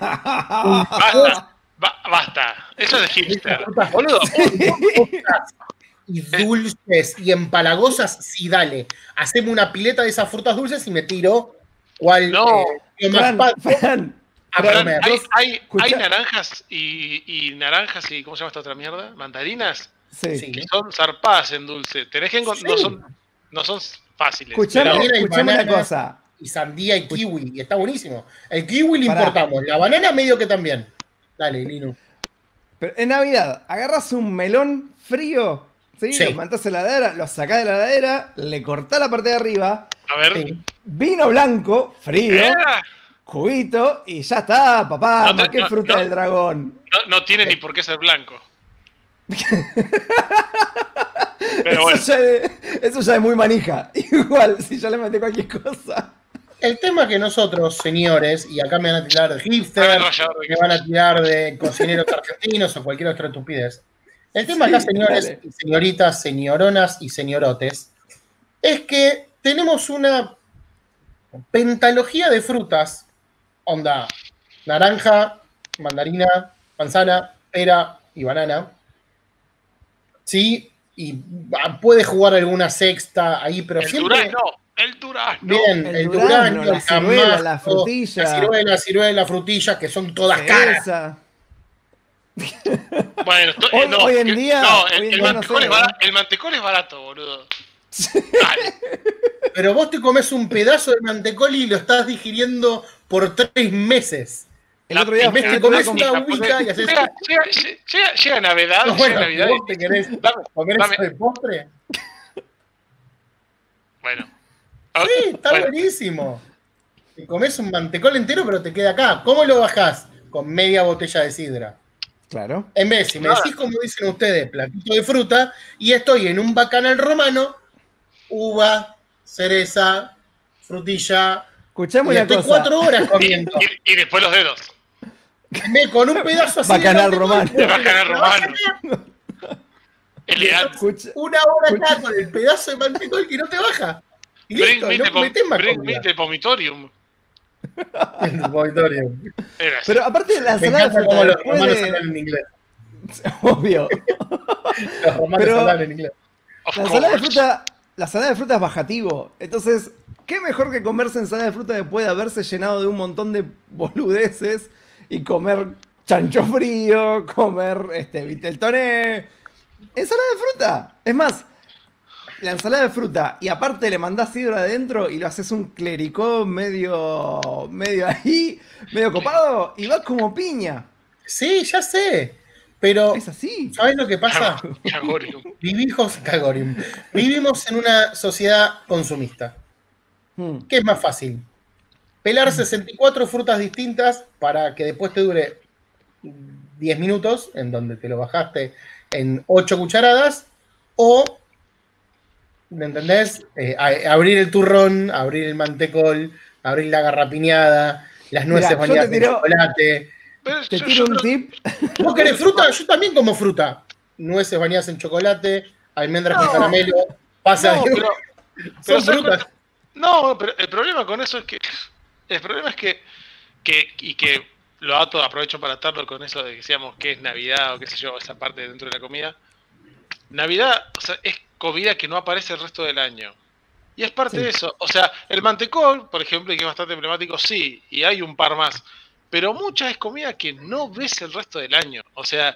Basta. Eso es de hipster. Boludo. Y dulces y empalagosas, sí, dale. Haceme una pileta de esas frutas dulces y me tiro cual hay naranjas y naranjas y ¿cómo se llama esta otra mierda? Mandarinas. Sí. Que son zarpadas en dulce. Tenés que no son fáciles. Escuchame una cosa. Y sandía y kiwi, y está buenísimo. El kiwi lo importamos, la banana medio que también. Dale, Lino. Pero en Navidad, agarras un melón frío, ¿sí? Lo mandás en la heladera, lo sacás de la heladera, le cortás la parte de arriba. A ver. Vino blanco, frío, juguito, y ya está, papá. ¿Qué fruta del dragón? No tiene ni por qué ser blanco. Pero bueno. Eso ya es muy manija. Igual, si yo le metí cualquier cosa. El tema es que nosotros, señores, y acá me van a tirar de hipster, me van a tirar de cocineros argentinos o cualquier otra estupidez. El tema acá, señores, y señoritas, señoronas y señorotes, es que tenemos una pentalogía de frutas, onda, naranja, mandarina, manzana, pera y banana, ¿sí? Y puede jugar alguna sexta ahí, pero siempre... El durazno. Bien, el durazno, la ciruela, la frutilla. La ciruela, la frutilla, que son todas caras. Bueno, hoy en día... el mantecol es barato, boludo. Dale. Pero vos te comes un pedazo de mantecol y lo estás digiriendo por 3 meses. El otro día te comes una ubica y haces... Llega Navidad. No, bueno, Navidad ¿vos te querés comer eso de postre? Bueno. Sí, está buenísimo. Te comes un mantecol entero, pero te queda acá. ¿Cómo lo bajás? Con media botella de sidra. Claro. En vez, si me decís como dicen ustedes, platito de fruta, y estoy en un bacanal romano, uva, cereza, frutilla. Escuchame una cosa. Estoy 4 horas comiendo. Y después los dedos. Con un pedazo así bacanal romano. Bacanal romano. Una hora acá con el pedazo de mantecol que no te baja. Y listo, bring me the vomitorium. El vomitorium. Pero aparte de la ensalada de fruta, como los romanos hablan en inglés. Obvio. Los romanos hablan en inglés. La ensalada de fruta es bajativo. Entonces, ¿qué mejor que comerse ensalada de fruta después de haberse llenado de un montón de boludeces y comer chancho frío, comer vitel toné? Ensalada de fruta. Es más, la ensalada de fruta y aparte le mandás sidra adentro y lo haces un clericó medio ahí, medio copado y va como piña. Sí, ya sé. Pero, es así. ¿Sabes lo que pasa? Vivimos en una sociedad consumista. ¿Qué es más fácil? Pelar 64 frutas distintas para que después te dure 10 minutos, en donde te lo bajaste en 8 cucharadas, o, ¿me entendés? Abrir el turrón, abrir el mantecol, abrir la garrapiñada, las nueces bañadas en chocolate. Te tiro un tip. ¿Vos querés fruta? Yo también como fruta. Nueces bañadas en chocolate, almendras con caramelo, pasas. Son frutas. No, pero el problema con eso es que. El problema es que lo aprovecho para atarlo con eso de que decíamos que es Navidad o qué sé yo, esa parte dentro de la comida. Navidad, o sea, es comida que no aparece el resto del año. Y es parte de eso. O sea, el mantecol, por ejemplo, que es bastante emblemático, sí, y hay un par más. Pero mucha es comida que no ves el resto del año. O sea,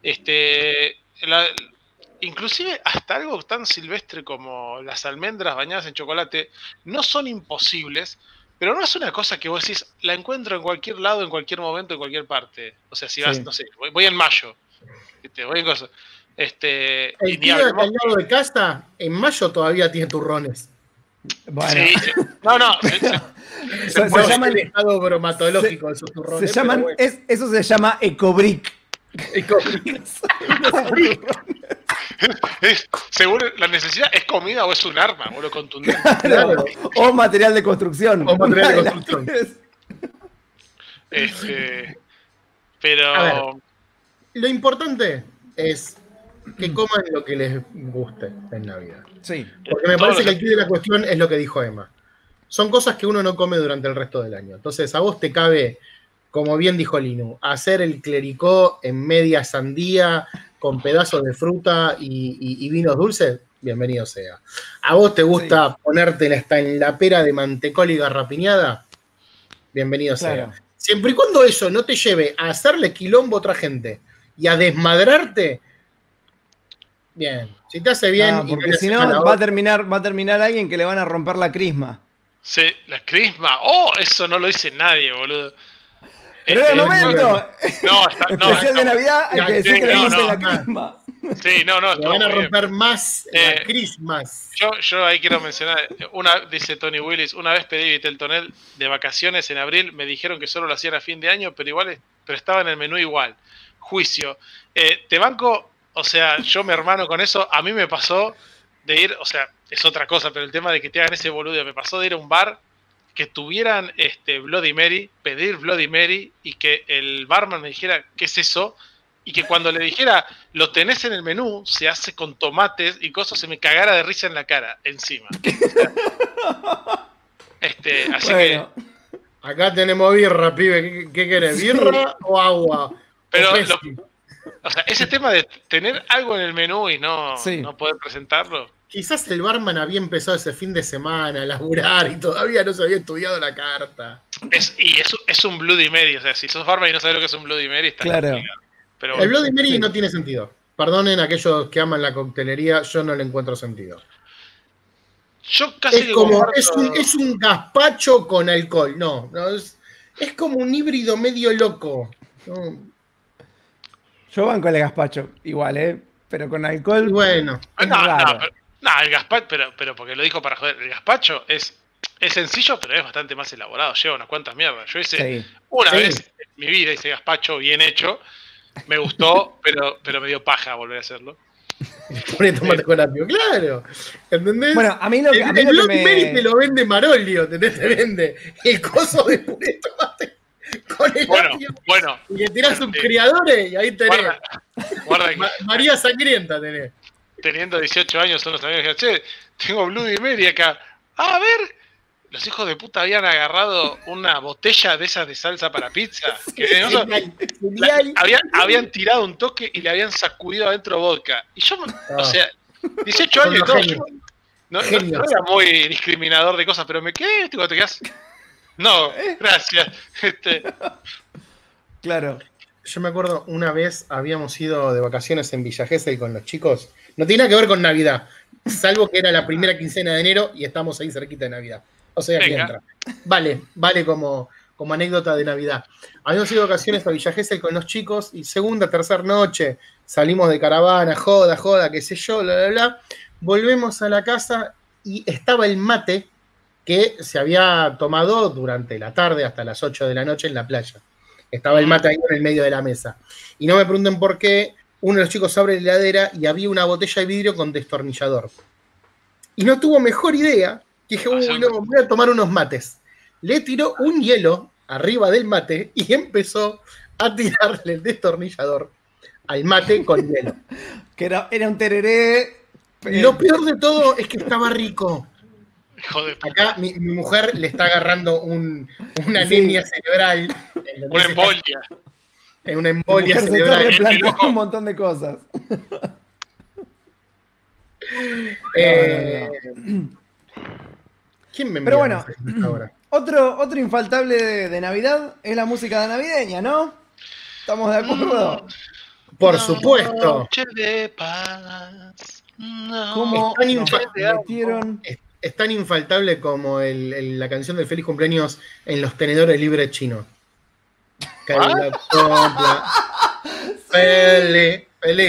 inclusive hasta algo tan silvestre como las almendras bañadas en chocolate no son imposibles, pero no es una cosa que vos decís, la encuentro en cualquier lado, en cualquier momento, en cualquier parte. O sea, si vas, no sé, voy en mayo, voy en cosas. El tío de al lado de casa, en mayo todavía tiene turrones. Bueno. Sí. No. Se llama el estado bromatológico de esos turrones. Eso se llama ecobrick. Seguro la necesidad es comida o es un arma, boludo, contundente. Claro. O material de construcción. Pero ver, lo importante es que coman lo que les guste en Navidad. Sí. Porque me parece que el key de la cuestión es lo que dijo Emma. Son cosas que uno no come durante el resto del año. Entonces, a vos te cabe, como bien dijo Linu, hacer el clericó en media sandía, con pedazos de fruta y vinos dulces, bienvenido sea. ¿A vos te gusta ponértela hasta en la pera de mantecol y garrapiñada? Bienvenido sea. Siempre y cuando eso no te lleve a hacerle quilombo a otra gente y a desmadrarte, bien. Si te hace bien... porque si no, va a terminar alguien que le van a romper la crisma. Sí, la crisma. ¡Oh! Eso no lo dice nadie, boludo. Pero en el momento. Especial de Navidad, hay que decir que le dicen la crisma. Sí, no. Le van a romper más la crismas. Yo ahí quiero mencionar, dice Tony Willis, una vez pedí Viteltonel de vacaciones en abril, me dijeron que solo lo hacían a fin de año, pero estaba en el menú igual. Juicio. Te banco, o sea, yo me hermano con eso, a mí me pasó de ir, o sea, es otra cosa, pero el tema de que te hagan ese boludo, me pasó de ir a un bar que tuvieran Bloody Mary, pedir Bloody Mary y que el barman me dijera, ¿qué es eso? Y que cuando le dijera, lo tenés en el menú, se hace con tomates y cosas, se me cagara de risa en la cara, encima. Así que... Acá tenemos birra, pibe. ¿Qué querés? ¿Birra o agua? Pero, o sea, ese tema de tener algo en el menú y no poder presentarlo. Quizás el barman había empezado ese fin de semana a laburar y todavía no se había estudiado la carta. Es un Bloody Mary, o sea, si sos barman y no sabes lo que es un Bloody Mary, está claro. Pero, el Bloody Mary no tiene sentido. Perdonen a aquellos que aman la coctelería, yo no le encuentro sentido. Yo casi es un gazpacho con alcohol. No, es como un híbrido medio loco. No. Yo banco el gazpacho, igual, pero con alcohol. Bueno. El gazpacho, pero porque lo dijo para joder. El gazpacho es sencillo, pero es bastante más elaborado. Lleva unas cuantas mierdas. Yo hice una vez en mi vida, hice gazpacho bien hecho. Me gustó, pero me dio paja volver a hacerlo. Pone tomate con apio, claro. ¿Entendés? Bueno, a mí lo que el Bloody Mary te lo vende Marolio, ¿entendés? Te vende el coso de puré de tomate con el apio. Bueno. Y le tirás sus criadores y ahí tenés. Guarda María Sangrienta tenés. Teniendo 18 años, son los amigos que dijeron, che, tengo Bloody Mary acá. A ver, los hijos de puta habían agarrado una botella de esas de salsa para pizza. Que habían tirado un toque y le habían sacudido adentro vodka. Y yo, o sea, 18 años y todo. No era muy discriminador de cosas, pero me quedé, cuando te quedas. No, gracias. Claro. Yo me acuerdo, una vez habíamos ido de vacaciones en Villa Gesell con los chicos. No tiene nada que ver con Navidad, salvo que era la primera quincena de enero y estamos ahí cerquita de Navidad. O sea, que entra. Vale como anécdota de Navidad. Habíamos ido de vacaciones a Villa Gesell con los chicos y segunda, tercera noche salimos de caravana, joda, qué sé yo, bla, bla, bla. Volvemos a la casa y estaba el mate que se había tomado durante la tarde hasta las 8 de la noche en la playa. Estaba el mate ahí en el medio de la mesa. Y no me pregunten por qué, uno de los chicos abre la heladera y había una botella de vidrio con destornillador. Y no tuvo mejor idea, que dije, no, voy a tomar unos mates. Le tiró un hielo arriba del mate y empezó a tirarle el destornillador al mate con hielo. Que era un tereré. Lo peor de todo es que estaba rico. Joder. Acá mi mujer le está agarrando una anemia cerebral. Una embolia. Una embolia cerebral. Se está replanteando un montón de cosas. ¿Quién me Pero bueno, ahora? Otro infaltable de Navidad es la música navideña, ¿no? ¿Estamos de acuerdo? Por supuesto. Noche de paz. ¿Cómo metieron? Es tan infaltable como la canción del feliz cumpleaños en los tenedores libres chinos. Feliz.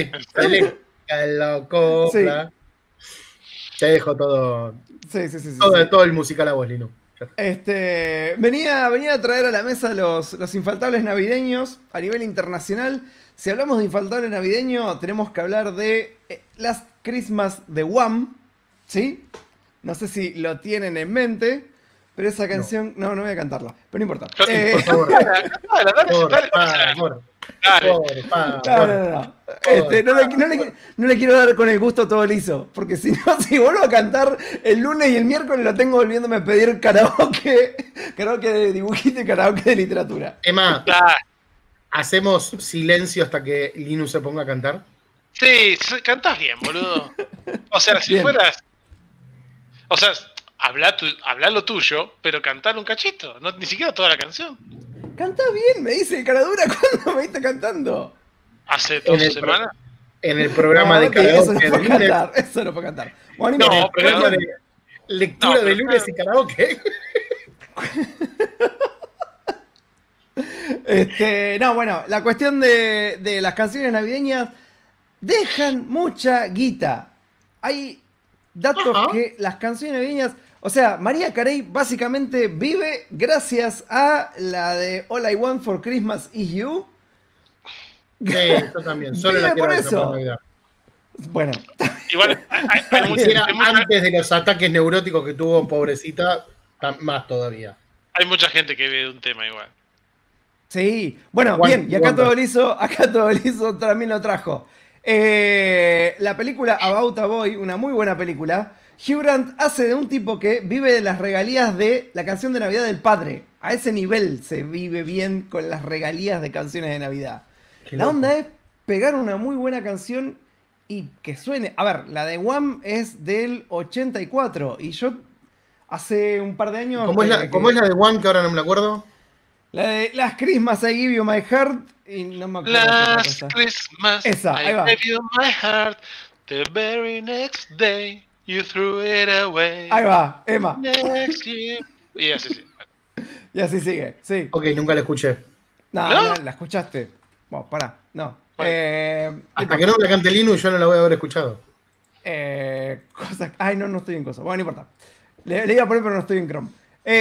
Calocopla. Te dejo todo. Sí. Todo el musical a vos, Lino. Venía a traer a la mesa los infaltables navideños a nivel internacional. Si hablamos de infaltable navideño, tenemos que hablar de Last Christmas de Wham, ¿sí? No sé si lo tienen en mente, pero esa canción... No voy a cantarla, pero no importa. Por favor. No le quiero dar con el gusto todo liso, porque si no, si vuelvo a cantar el lunes y el miércoles lo tengo volviéndome a pedir karaoke de dibujito y karaoke de literatura. Emma, ¿hacemos silencio hasta que Linus se ponga a cantar? Sí, cantás bien, boludo. O sea, si bien. Fueras... O sea, habla lo tuyo, pero cantar un cachito, no, ni siquiera toda la canción. Cantás bien, me dice el Caradura, ¿cuándo me viste cantando? Hace 2 semanas. En el programa de karaoke de lunes. Eso no puede cantar. Bueno, no, el programa de lectura de lunes y karaoke. No, bueno, la cuestión de las canciones navideñas dejan mucha guita. Hay datos que las canciones navideñas... O sea, Mariah Carey básicamente vive gracias a la de All I Want for Christmas Is You. Sí, yo también. Solo la quiero ver por Navidad. Bueno. Igual, antes de los ataques neuróticos que tuvo, pobrecita, más todavía. Hay mucha gente que vive de un tema igual. Sí. Bueno, bien. Y acá todo liso también lo trajo. La película About a Boy, una muy buena película. Hugh Grant hace de un tipo que vive de las regalías de la canción de Navidad del padre. A ese nivel se vive bien con las regalías de canciones de Navidad. La onda es pegar una muy buena canción y que suene... A ver, la de Wham es del 84 y yo hace un par de años... ¿Cómo es la de Wham que ahora no me la acuerdo? La de Last Christmas I Give You My Heart y no me acuerdo. Last Christmas esa, I Gave You My Heart, the very next day you threw it away. Ahí va, Emma. Next year. Y así sí. Y así sigue, sí. Ok, nunca la escuché. No, la escuchaste. Bueno, pará, no. Hasta que no la cante Linus yo no la voy a haber escuchado. Ay, no estoy en cosas. Bueno, no importa. Le iba a poner, pero no estoy en Chrome.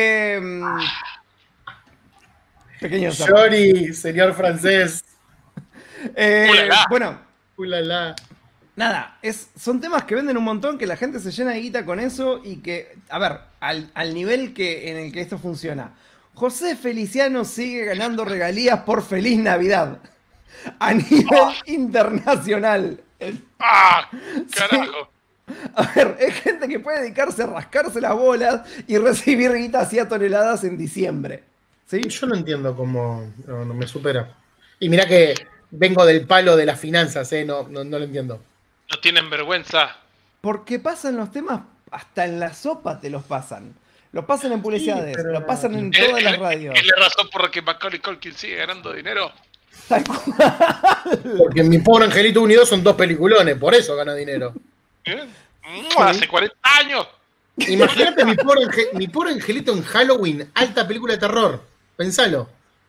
Pequeño Sorry, señor francés. Bueno. Ulala. Nada, son temas que venden un montón, que la gente se llena de guita con eso y que, a ver, al nivel en el que esto funciona. José Feliciano sigue ganando regalías por Feliz Navidad. A nivel internacional. Carajo. Sí. A ver, es gente que puede dedicarse a rascarse las bolas y recibir guita así a toneladas en diciembre. ¿Sí? Yo no entiendo cómo no me supera. Y mirá que vengo del palo de las finanzas, no lo entiendo. No tienen vergüenza. Porque pasan los temas, hasta en la sopa te los pasan. Los pasan en publicidades, sí, los pasan en todas las radios. ¿Es la razón por la que Macaulay Culkin sigue ganando dinero? Tal cual. Porque Mi Pobre Angelito Unido son 2 peliculones, por eso gana dinero. Hace 40 años. Imagínate Mi Pobre Angelito en Halloween, alta película de terror. Pensalo.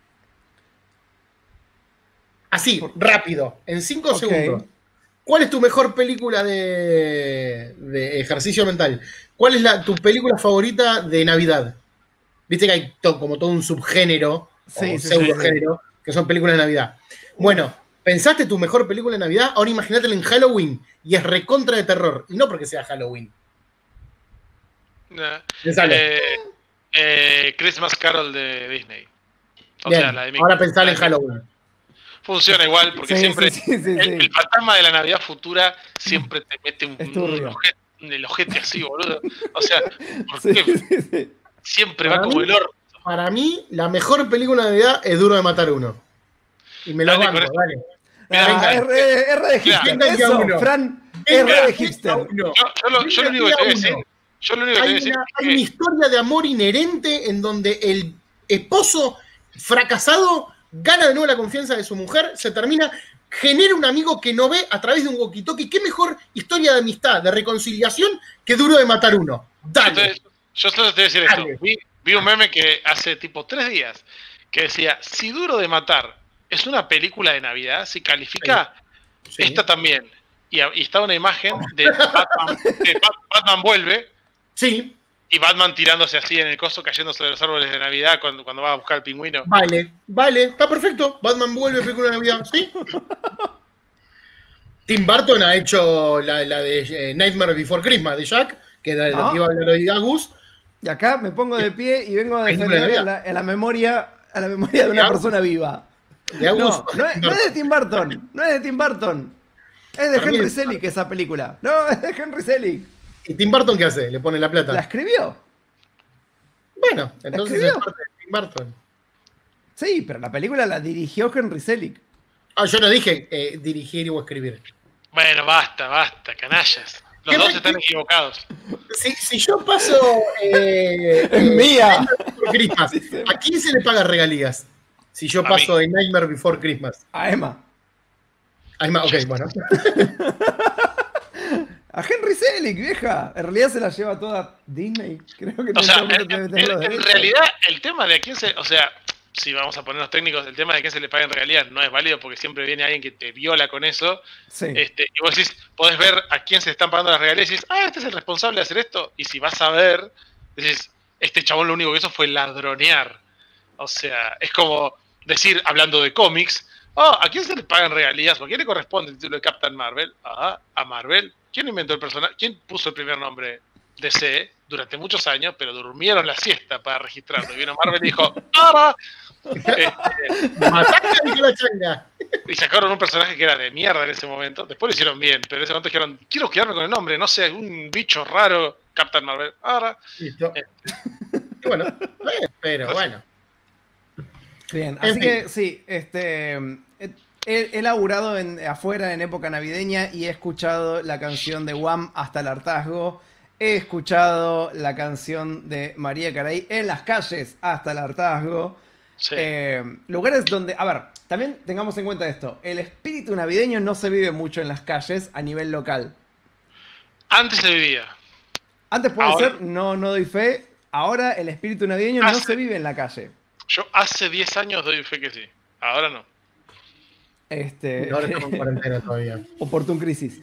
Así, rápido, en 5 segundos. ¿Cuál es tu mejor película de ejercicio mental? ¿Cuál es tu película favorita de Navidad? Viste que hay como todo un subgénero, pseudogénero, que son películas de Navidad. Bueno, ¿pensaste tu mejor película de Navidad? Ahora imagínatela en Halloween y es recontra de terror. Y no porque sea Halloween. Christmas Carol de Disney. Bien, ahora pensar en Halloween. Funciona igual, porque siempre el fantasma de la Navidad futura siempre te mete el ojete así, boludo. O sea, ¿por qué? Siempre va como el orto. Para mí, la mejor película de Navidad es Duro de Matar Uno. Y me lo banco, dale. R de hipster. Eso, Fran, R de hipster. Yo lo único que te voy a decir... Hay una historia de amor inherente en donde el esposo fracasado gana de nuevo la confianza de su mujer, se termina, genera un amigo que no ve a través de un walkie-talkie. ¿Qué mejor historia de amistad, de reconciliación que Duro de Matar Uno? Dale. Entonces, yo solo te voy a decir esto. Vi un meme que hace tipo 3 días que decía, si Duro de Matar es una película de Navidad, si califica, esta también. Y está una imagen de Batman vuelve. Sí. Y Batman tirándose así en el coso, cayendo sobre los árboles de Navidad cuando va a buscar al pingüino. Vale, está perfecto. Batman vuelve, película de Navidad, ¿sí? Tim Burton ha hecho la de Nightmare Before Christmas de Jack, que era la que iba a hablar de Agus. Y acá me pongo de pie y vengo a defender a la memoria de una persona viva. No es de Tim Burton. No es de Tim Burton. Es de Henry Selick esa película. No, es de Henry Selick. ¿Y Tim Burton qué hace? ¿Le pone la plata? ¿La escribió? Bueno, entonces es parte de Tim Burton. Sí, pero la película la dirigió Henry Selick. Yo no dije dirigir o escribir. Bueno, basta, canallas. Los dos están equivocados. Si yo paso... es mía. Christmas, ¿a quién se le paga regalías? Si yo paso de Nightmare Before Christmas. A Emma. A Emma, ok, bueno. A Henry Selick, vieja. En realidad se la lleva toda Disney. Creo que en realidad, el tema de a quién se... O sea, si vamos a ponernos técnicos, el tema de quién se le paga en regalías no es válido porque siempre viene alguien que te viola con eso. Sí. Y vos decís, podés ver a quién se están pagando las regalías y decís, este es el responsable de hacer esto. Y si vas a ver, decís, este chabón lo único que hizo fue ladronear. O sea, es como decir, hablando de cómics, ¿a quién se le pagan regalías? ¿O a quién le corresponde el título de Captain Marvel? A Marvel. ¿Quién inventó el personaje? ¿Quién puso el primer nombre? DC durante muchos años, pero durmieron la siesta para registrarlo. Y vino Marvel y dijo, ¡ahora! La changa. Y sacaron un personaje que era de mierda en ese momento. Después lo hicieron bien, pero en ese momento dijeron, quiero quedarme con el nombre, no sé, un bicho raro, Captain Marvel. Ahora. Listo. Y bueno, pero bueno. Bien, así que sí, he laburado afuera en época navideña y he escuchado la canción de Wham hasta el hartazgo. He escuchado la canción de María Carey en las calles hasta el hartazgo. Sí. Lugares donde, a ver, también tengamos en cuenta esto. El espíritu navideño no se vive mucho en las calles a nivel local. Antes se vivía. Antes puede ser, no doy fe. Ahora el espíritu navideño no se vive en la calle. Yo hace 10 años doy fe que sí. Ahora no. Ahora estamos en cuarentena todavía. Oportun crisis.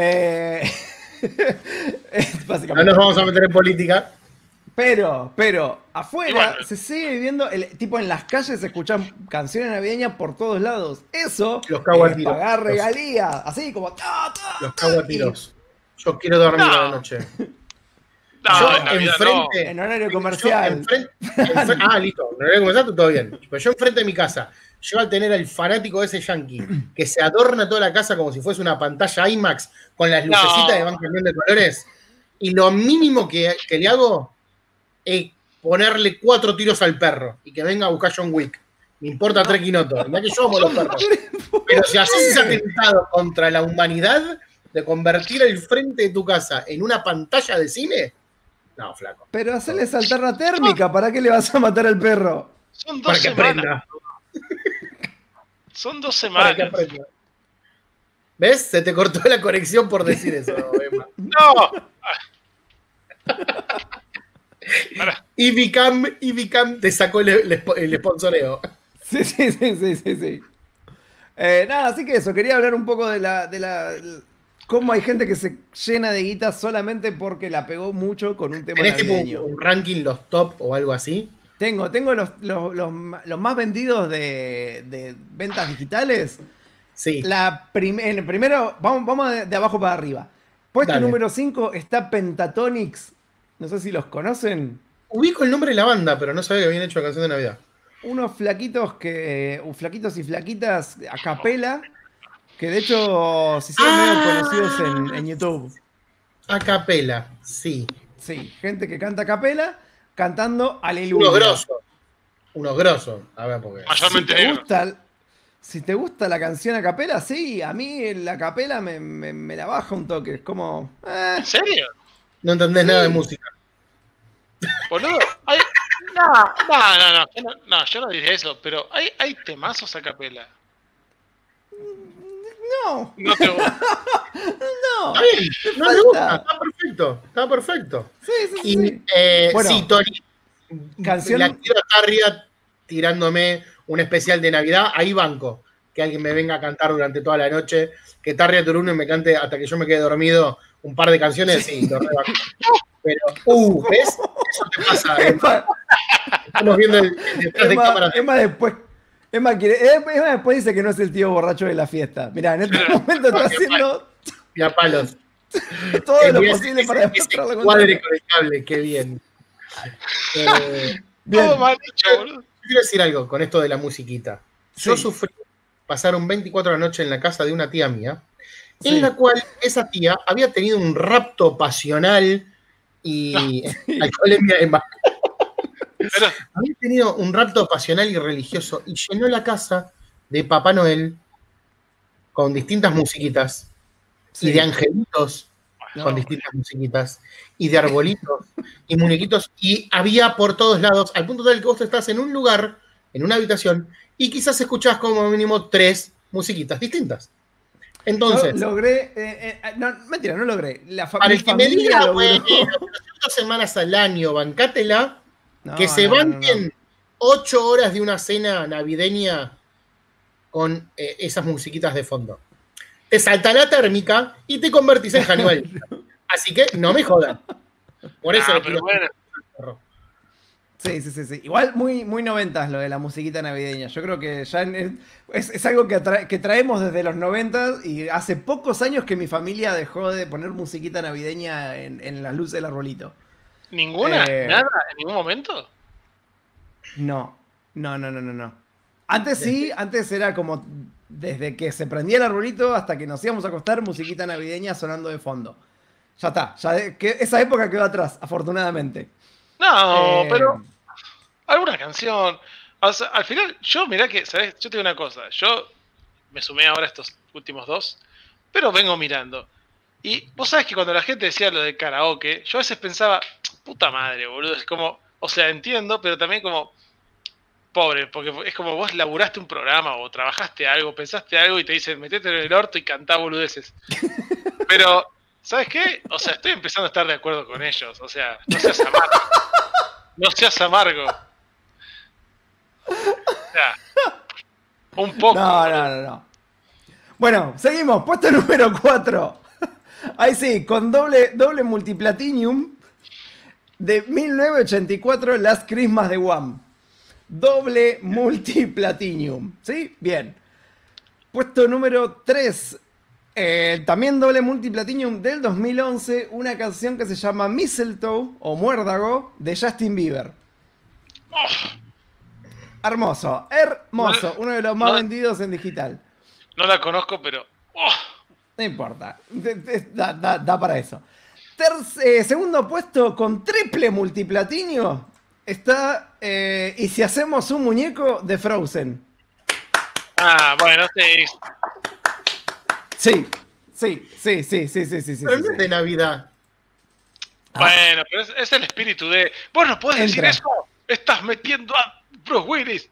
No nos vamos a meter en política. Pero afuera se sigue viviendo, tipo en las calles se escuchan canciones navideñas por todos lados. Eso los cago a tiros. Pagar regalías, así como los cago a tiros. Yo quiero dormir a la noche. Yo enfrente, en horario comercial. Listo, en horario comercial todo bien. Pero yo enfrente de mi casa, yo al tener al fanático de ese yankee que se adorna toda la casa como si fuese una pantalla IMAX con las lucecitas que van cambiando de colores, y lo mínimo que le hago es ponerle 4 tiros al perro y que venga a buscar John Wick. Me importa 3 quinotos. Mirá que yo amo los perros. Pero si haces ese atentado contra la humanidad de convertir el frente de tu casa en una pantalla de cine, no, flaco. Pero hacerle saltar la térmica, ¿para qué le vas a matar al perro? Son 2 para que semanas. aprenda. Son 2 semanas. Para que aprenda. ¿Ves? Se te cortó la conexión por decir eso, Emma. ¡No! Ibicam te sacó el sponsoreo. Sí. Nada, así que eso, quería hablar un poco de la cómo hay gente que se llena de guita solamente porque la pegó mucho con un tema navideño. ¿Tenés un ranking, los top o algo así? Tengo los más vendidos de ventas digitales. Sí. Primero, vamos de abajo para arriba. Puesto Dale. número 5 está Pentatonix. No sé si los conocen. Ubico el nombre de la banda, pero no sabía que habían hecho la canción de Navidad. Unos flaquitos y flaquitas a capela, que de hecho se hicieron medio conocidos en YouTube. A capela, sí. Sí, gente que canta a capela, cantando Aleluya. Unos grosos. A ver, porque... Si te gusta la canción a capela, sí, a mí la capela me la baja un toque. Es como... ¿En serio? No entendés nada de música. Boludo, no, yo no diría eso, pero hay temazos a capela. No. No te gusta. No. Está bien, no me gusta, está perfecto. Sí. Bueno, sí, Tony, canción... la quiero a Tarria tirándome un especial de Navidad, ahí banco. Que alguien me venga a cantar durante toda la noche, que Tarria Turuno me cante hasta que yo me quede dormido un par de canciones, sí, lo rebanco. Pero, ¿ves? Eso te pasa. Estamos viendo el detrás de cámara. Emma después dice que no es el tío borracho de la fiesta. Mirá, en este momento está haciendo... Y a palos. Todo lo posible para demostrarlo con cuadre conectable, qué bien. Todo mal hecho, boludo. Quiero decir algo con esto de la musiquita. Yo sufrí pasar un 24 de la noche en la casa de una tía mía, en la cual esa tía había tenido un rapto pasional y alcoholemia en baja. Había tenido un rapto pasional y religioso y llenó la casa de Papá Noel con distintas musiquitas y de angelitos con distintas musiquitas y de arbolitos y muñequitos, y había por todos lados, al punto tal que vos estás en un lugar, en una habitación, y quizás escuchás como mínimo 3 musiquitas distintas. Entonces, yo logré, no, mentira, no logré. Para el que me diga, bueno, 2 semanas al año, bancátela, que se banquen 8 horas de una cena navideña con esas musiquitas de fondo. Te salta la térmica y te convertís en Hannibal. Así que no me jodan. Por eso. Pero bueno. Sí. Igual muy 90s lo de la musiquita navideña. Yo creo que ya es algo que traemos desde los 90s y hace pocos años que mi familia dejó de poner musiquita navideña en las luces del arbolito. ¿Ninguna? ¿Nada? ¿En ningún momento? No. Antes sí, antes era como desde que se prendía el arbolito hasta que nos íbamos a acostar, musiquita navideña sonando de fondo. Ya está, esa época quedó atrás, afortunadamente. No, pero alguna canción. O sea, al final, mirá que, ¿sabes? Yo te digo una cosa. Yo me sumé ahora a estos últimos 2, pero vengo mirando. Y vos sabés que cuando la gente decía lo de karaoke, yo a veces pensaba, puta madre, boludo. Es como, o sea, entiendo, pero también como, pobre, porque es como vos laburaste un programa o trabajaste algo, pensaste algo y te dicen, metete en el orto y cantá boludeces. Pero, ¿sabes qué? O sea, estoy empezando a estar de acuerdo con ellos. O sea, no seas amargo. No seas amargo. O sea, un poco. No. Bueno, seguimos. Puesto número 4. Ahí sí, con doble multiplatinum de 1984, Last Christmas de Wham. Doble multiplatinum. ¿Sí? Bien. Puesto número 3. También doble multiplatinum del 2011, una canción que se llama Mistletoe o Muérdago de Justin Bieber. Hermoso, uno de los más vendidos en digital. No la conozco, pero... No importa, da para eso. Segundo puesto con triple multiplatinio está Y si hacemos un muñeco de Frozen. Bueno, sí. Sí. Pero no es de Navidad. Bueno, pero es el espíritu de... Vos no podés decir eso. Estás metiendo a Bruce Willis.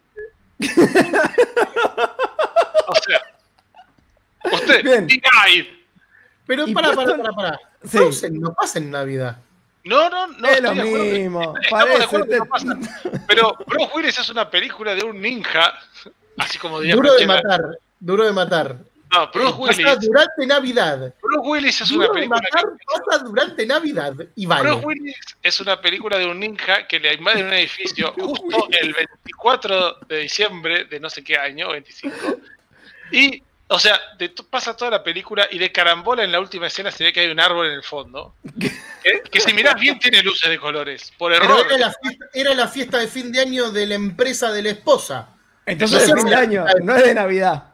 O sea, usted diga ahí. Pero para. Sí. Frozen no pasa en Navidad. No. Es lo mismo. Estamos de acuerdo que no pasa. Pero Bruce Willis es una película de un ninja, así como diría Duro de matar. No, Bruce Willis. Pasa durante Navidad. Bruce Willis es una película. Pasa durante Navidad y vale. Bruce Willis es una película de un ninja que le invade un edificio justo el 24 de diciembre de no sé qué año, 25. Y, o sea, pasa toda la película y de carambola en la última escena se ve que hay un árbol en el fondo. Que si mirás bien tiene luces de colores. Por error. Pero era la fiesta de fin de año de la empresa de la esposa. Entonces es de fin de año, no es de Navidad.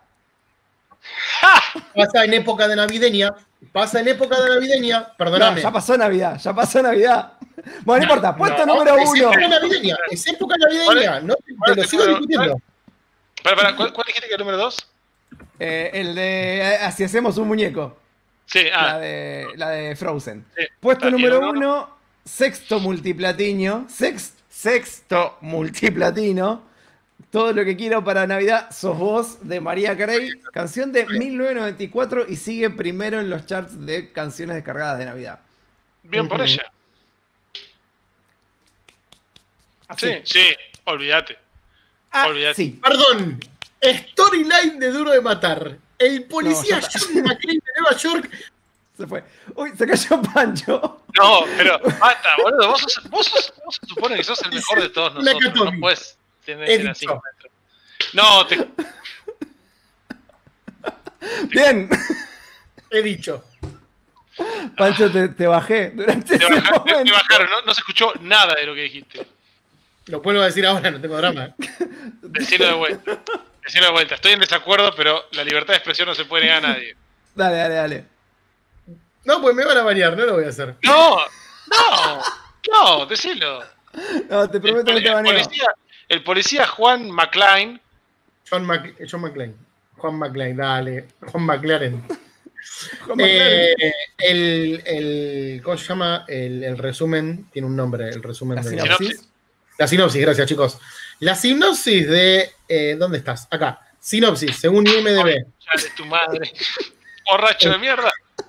Pasa en época de navideña. Perdóname. No, ya pasó Navidad. Bueno, no importa. Puesto número 1. Es época navideña. No, te lo sigo discutiendo. ¿Cuál dijiste que es el número 2? El de Así hacemos un muñeco. Sí, la de Frozen. Sí. Puesto número 1, sexto multiplatinio. Sexto multiplatino. Todo lo que quiero para Navidad sos vos, de Mariah Carey. Canción de 1994 y sigue primero en los charts de canciones descargadas de Navidad. Bien por ella. Sí, olvídate. Sí. Perdón. Storyline de Duro de Matar. El policía Johnny McClane de Nueva York. Se fue. Uy, se cayó Pancho. No, pero basta, boludo. Vos se supone que sos el mejor de todos nosotros. No puedes tener así. No, Bien. He dicho. Pancho, te bajé durante ese momento. Te bajaron, no se escuchó nada de lo que dijiste. Lo vuelvo a decir ahora, no tengo drama. Decirlo de vuelta. Decirlo de vuelta. Estoy en desacuerdo, pero la libertad de expresión no se puede negar a nadie. Dale. No, pues me van a bañar, no lo voy a hacer. No, decilo. No, te prometo que te baneo. El policía Juan McClane. John McClane. Juan McClane, dale. Juan McLaren. ¿Cómo se llama? El resumen tiene un nombre, el resumen ¿La de sinopsis? La sinopsis, gracias chicos. La sinopsis de ¿dónde estás? Acá. Sinopsis, según IMDb. Ya de tu madre. Borracho de mierda.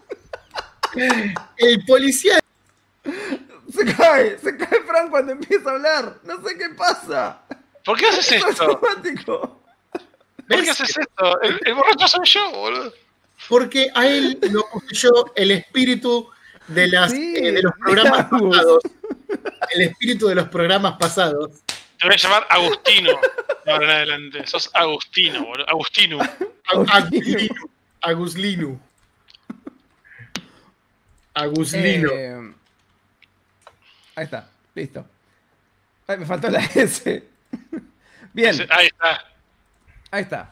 El policía. Se cae Fran cuando empieza a hablar. No sé qué pasa. ¿Por qué haces esto? Es automático. ¿Por qué haces esto? El borracho soy yo, boludo. Porque a él lo poseyó el espíritu de los programas pasados. El espíritu de los programas pasados. Te voy a llamar Agustino. De ahora en adelante. Sos Agustino, boludo. Agustino. Aguslino. Ahí está, listo. Ay, me faltó la S. Bien. Ahí está.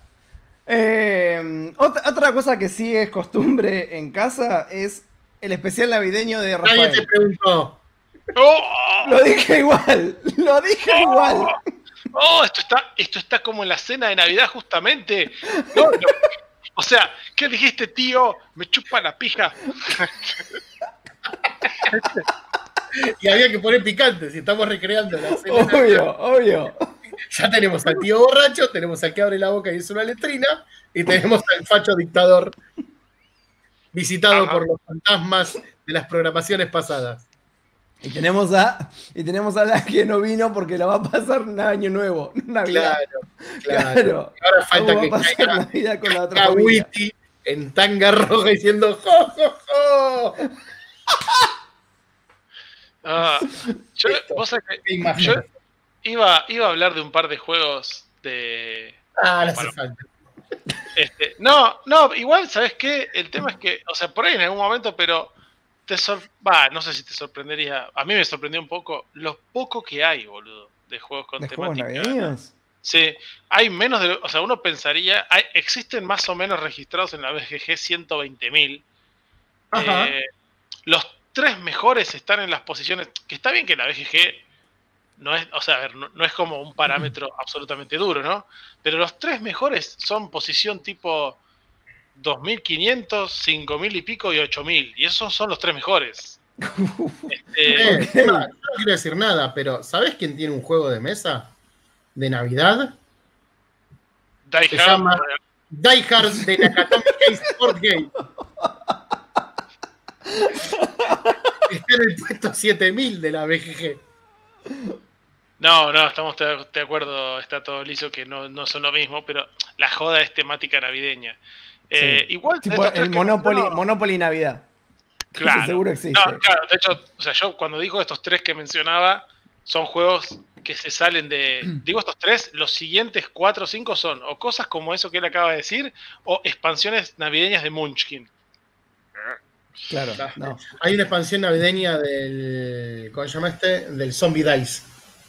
Otra cosa que sí es costumbre en casa es el especial navideño de Rafael. Nadie te preguntó. ¡Oh! Lo dije igual. Oh, esto está como en la cena de Navidad justamente. No. O sea, ¿qué dijiste, tío? Me chupa la pija. Y había que poner picante si estamos recreando la cena. Obvio. Ya tenemos al tío borracho, tenemos al que abre la boca y es una letrina, y tenemos al facho dictador visitado por los fantasmas de las programaciones pasadas. Y tenemos a la que no vino porque la va a pasar un año nuevo, Navidad. Claro. Ahora falta que caiga Navidad con la otra familia. Witty en tanga roja diciendo ¡jo, jo, jo! Vos sabés que yo iba a hablar de un par de juegos de... no hace falta. No, igual, ¿sabés qué? El tema es que, o sea, por ahí en algún momento, pero no sé si te sorprendería. A mí me sorprendió un poco lo poco que hay, boludo, de juegos con temática. ¿Juegos navideños? Sí, hay menos de... O sea, uno pensaría... existen más o menos registrados en la BGG 120.000. Los 3 mejores están en las posiciones... Que está bien que la BGG no es... O sea, a ver, no es como un parámetro absolutamente duro, ¿no? Pero los 3 mejores son posición tipo 2.500, 5.000 y pico y 8.000. Y esos son los 3 mejores. Yo no quiero decir nada, pero ¿sabés quién tiene un juego de mesa de Navidad? Se llama Die Hard de Nakatomi Sport Game. Está en el puesto 7000 de la BGG. No, estamos de acuerdo, está todo liso que no son lo mismo, pero la joda es temática navideña. Sí. Igual tipo el Monopoly Navidad. Claro. Seguro existe. No, claro, de hecho, o sea, yo cuando digo estos 3 que mencionaba, son juegos que se salen de... Digo estos 3, los siguientes 4 o 5 son o cosas como eso que él acaba de decir, o expansiones navideñas de Munchkin. Claro, no. Hay una expansión navideña del... ¿Cómo se llama este? Del Zombie Dice.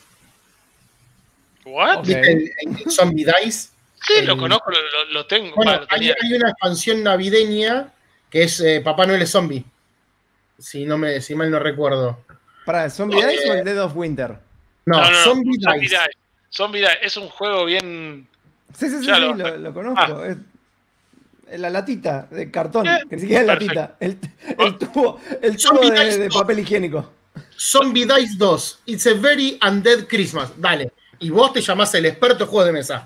¿What? ¿Viste el Zombie Dice? Sí, lo conozco, lo tengo. Bueno, hay una expansión navideña que es Papá Noel es zombie. Si mal no recuerdo. ¿Para el Zombie Dice o el Dead of Winter? No, Zombie Dice. Zombie Dice es un juego bien... Sí, lo conozco. Es la latita de cartón, que ni siquiera es latita. El tubo de papel higiénico. Zombie Dice 2. It's a very undead Christmas. Dale. Y vos te llamás el experto juego de mesa.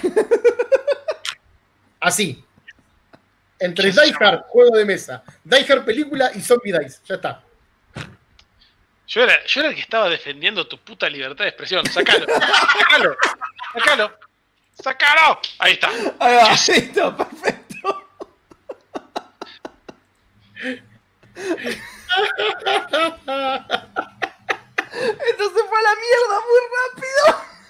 Así. Entre Die Hard, juego de mesa, Die Hard película y Zombie Dice. Ya está. Yo era el que estaba defendiendo tu puta libertad de expresión. Sácalo. Ahí está. Ahí va, listo, perfecto. Esto se fue a la mierda muy rápido.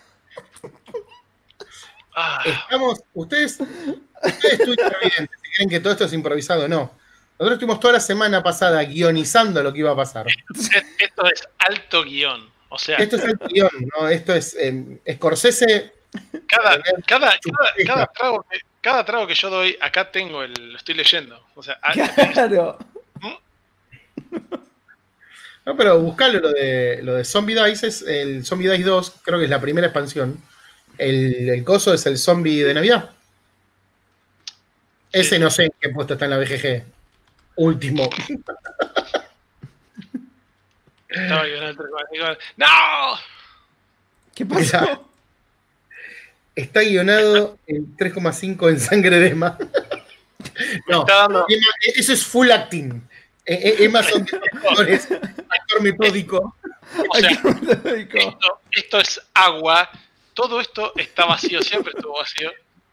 Ustedes estuvieron evidentes, si creen que todo esto es improvisado o no. Nosotros estuvimos toda la semana pasada guionizando lo que iba a pasar. Esto es alto guión. O sea, esto es alto guión, ¿no? Esto es Scorsese Cada trago que yo doy, acá tengo lo estoy leyendo. O sea, claro. No, pero buscalo lo de Zombie Dice, es el Zombie Dice 2, creo que es la primera expansión. El coso es el zombie de Navidad. Ese sí. No sé en qué puesto está en la BGG. Último. Estaba guionando el ¡No! ¿Qué pasó? Está guionado en 3,5 en sangre de Emma. No, eso es full acting. Emma son actores, actor metódico. O sea, esto es agua. Todo esto está vacío, siempre estuvo vacío.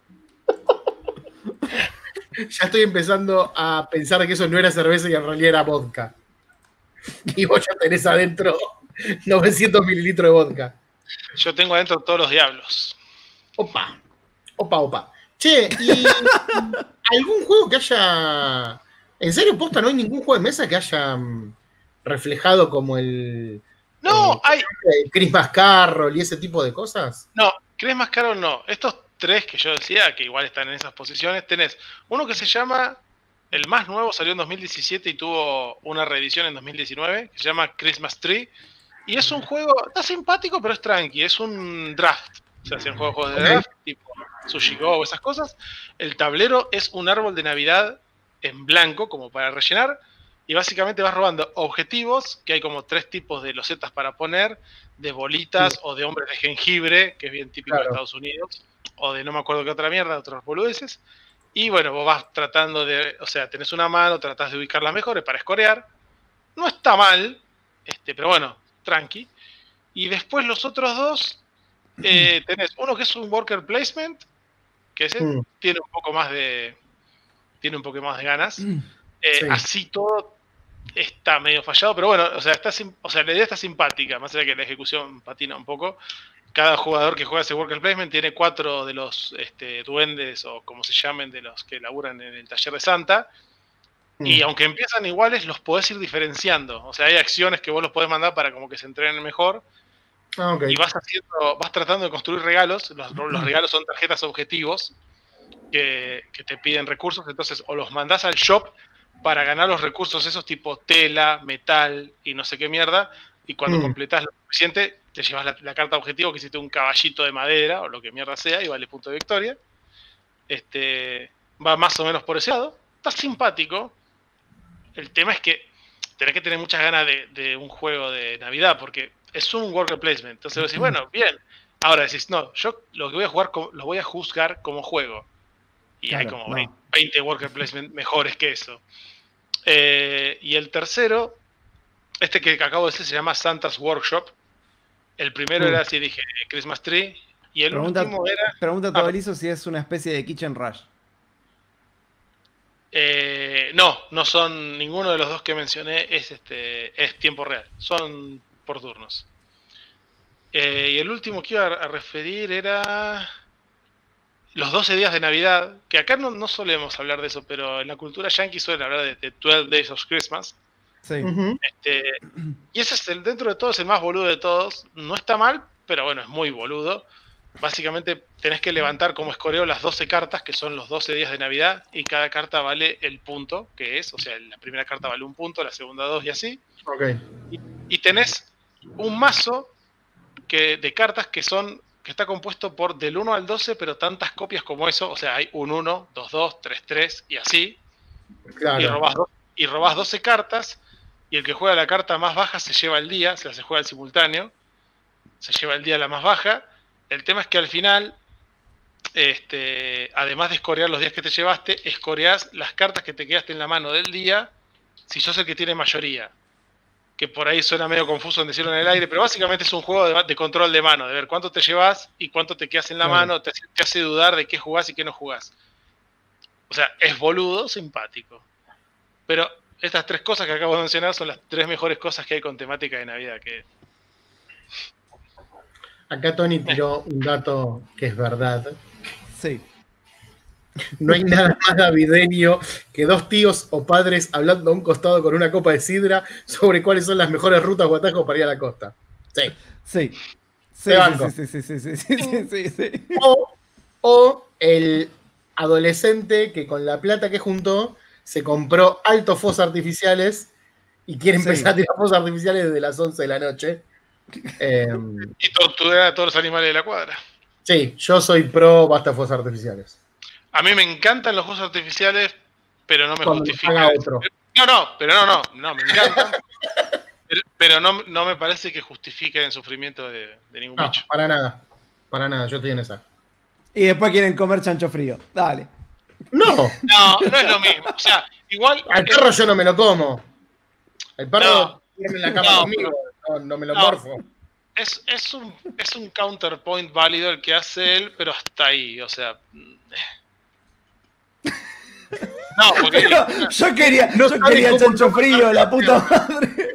Ya estoy empezando a pensar que eso no era cerveza y en realidad era vodka. Y vos ya tenés adentro 900 mililitros de vodka. Yo tengo adentro todos los diablos. Opa. Che, ¿y algún juego que haya... ¿En serio, posta, no hay ningún juego de mesa que haya reflejado como el... No, hay... el Christmas Carol y ese tipo de cosas? No, Christmas Carol no. Estos tres que yo decía, que igual están en esas posiciones, tenés uno que se llama... El más nuevo salió en 2017 y tuvo una reedición en 2019, que se llama Christmas Tree. Y es un juego, está simpático, pero es tranqui. Es un draft. O sea, hacen juegos de draft, tipo Sushi Go o esas cosas. El tablero es un árbol de Navidad en blanco, como para rellenar. Y básicamente vas robando objetivos, que hay como 3 tipos de losetas para poner, de bolitas o de hombres de jengibre, que es bien típico de Estados Unidos, o de no me acuerdo qué otra mierda, otros boludeces. Y bueno, vos vas tratando de, o sea, tenés una mano, tratás de ubicar las mejores para escorear. No está mal, pero bueno, tranqui. Y después los otros dos, tenés uno que es un worker placement, que ese tiene un poco más de ganas. Sí. Así todo está medio fallado, pero bueno, o sea, la idea está simpática, más allá que la ejecución patina un poco. Cada jugador que juega ese worker placement tiene 4 de los duendes, o como se llamen, de los que laburan en el taller de Santa. Y aunque empiezan iguales, los podés ir diferenciando. O sea, hay acciones que vos los podés mandar para como que se entrenen mejor. Okay. Y vas tratando de construir regalos. Los regalos son tarjetas objetivos que te piden recursos. Entonces, o los mandás al shop para ganar los recursos esos tipo tela, metal y no sé qué mierda. Y cuando completás lo suficiente, te llevas la carta objetivo, que hiciste un caballito de madera o lo que mierda sea, y vale punto de victoria. Va más o menos por ese lado. Está simpático. El tema es que tenés que tener muchas ganas de un juego de Navidad, porque es un worker placement. Entonces vos decís, bueno, bien. Ahora decís, no, yo lo que voy a jugar, lo voy a juzgar como juego. Y claro, hay como 20 worker placement mejores que eso. Y el tercero, que acabo de decir, se llama Santa's Workshop. El primero era, así dije, Christmas Tree. Y el último era... Pregunta a Tobelizo si es una especie de Kitchen Rush. No son ninguno de los dos que mencioné, es tiempo real. Son por turnos. Y el último que iba a referir era... Los 12 días de Navidad, que acá no solemos hablar de eso, pero en la cultura yankee suelen hablar de 12 Days of Christmas. Sí. Y ese es dentro de todo es el más boludo de todos. No está mal, pero bueno, es muy boludo. Básicamente tenés que levantar como escoreo las 12 cartas, que son los 12 días de Navidad, y cada carta vale el punto que es. O sea, la primera carta vale 1 punto, la segunda 2 y así. Okay. Y tenés un mazo de cartas que está compuesto por del 1 al 12, pero tantas copias como eso. O sea, hay un 1, 2, 2, 3, 3 y así. Claro. Y robás 12 cartas. Y el que juega la carta más baja se lleva el día, se juega al simultáneo, se lleva el día la más baja. El tema es que al final, además de escorear los días que te llevaste, escoreás las cartas que te quedaste en la mano del día, si sos el que tiene mayoría. Que por ahí suena medio confuso en decirlo en el aire, pero básicamente es un juego de control de mano, de ver cuánto te llevas y cuánto te quedas en la mano, te hace dudar de qué jugás y qué no jugás. O sea, es boludo, simpático. Pero... estas 3 cosas que acabo de mencionar son las 3 mejores cosas que hay con temática de Navidad. Acá Tony tiró un dato que es verdad. Sí. No hay nada más navideño que 2 tíos o padres hablando a un costado con una copa de sidra sobre cuáles son las mejores rutas o atajos para ir a la costa. Sí. Sí. Sí, sí. O el adolescente que con la plata que juntó se compró altos fuegos artificiales y quiere empezar a tirar fuegos artificiales desde las 11 de la noche. Y torturar a todos los animales de la cuadra. Sí, yo soy pro basta fuegos artificiales. A mí me encantan los fuegos artificiales, pero no me justifican. No, me encantan. Pero no me parece que justifiquen el sufrimiento de ningún bicho. Para nada, yo estoy en esa. Y después quieren comer chancho frío. Dale. No es lo mismo. O sea, igual. Al perro yo no me lo como. El perro duerme en la cama conmigo. No me lo morfo. Es un counterpoint válido el que hace él, pero hasta ahí. O sea. No, porque. Pero yo quería chancho frío, la puta madre.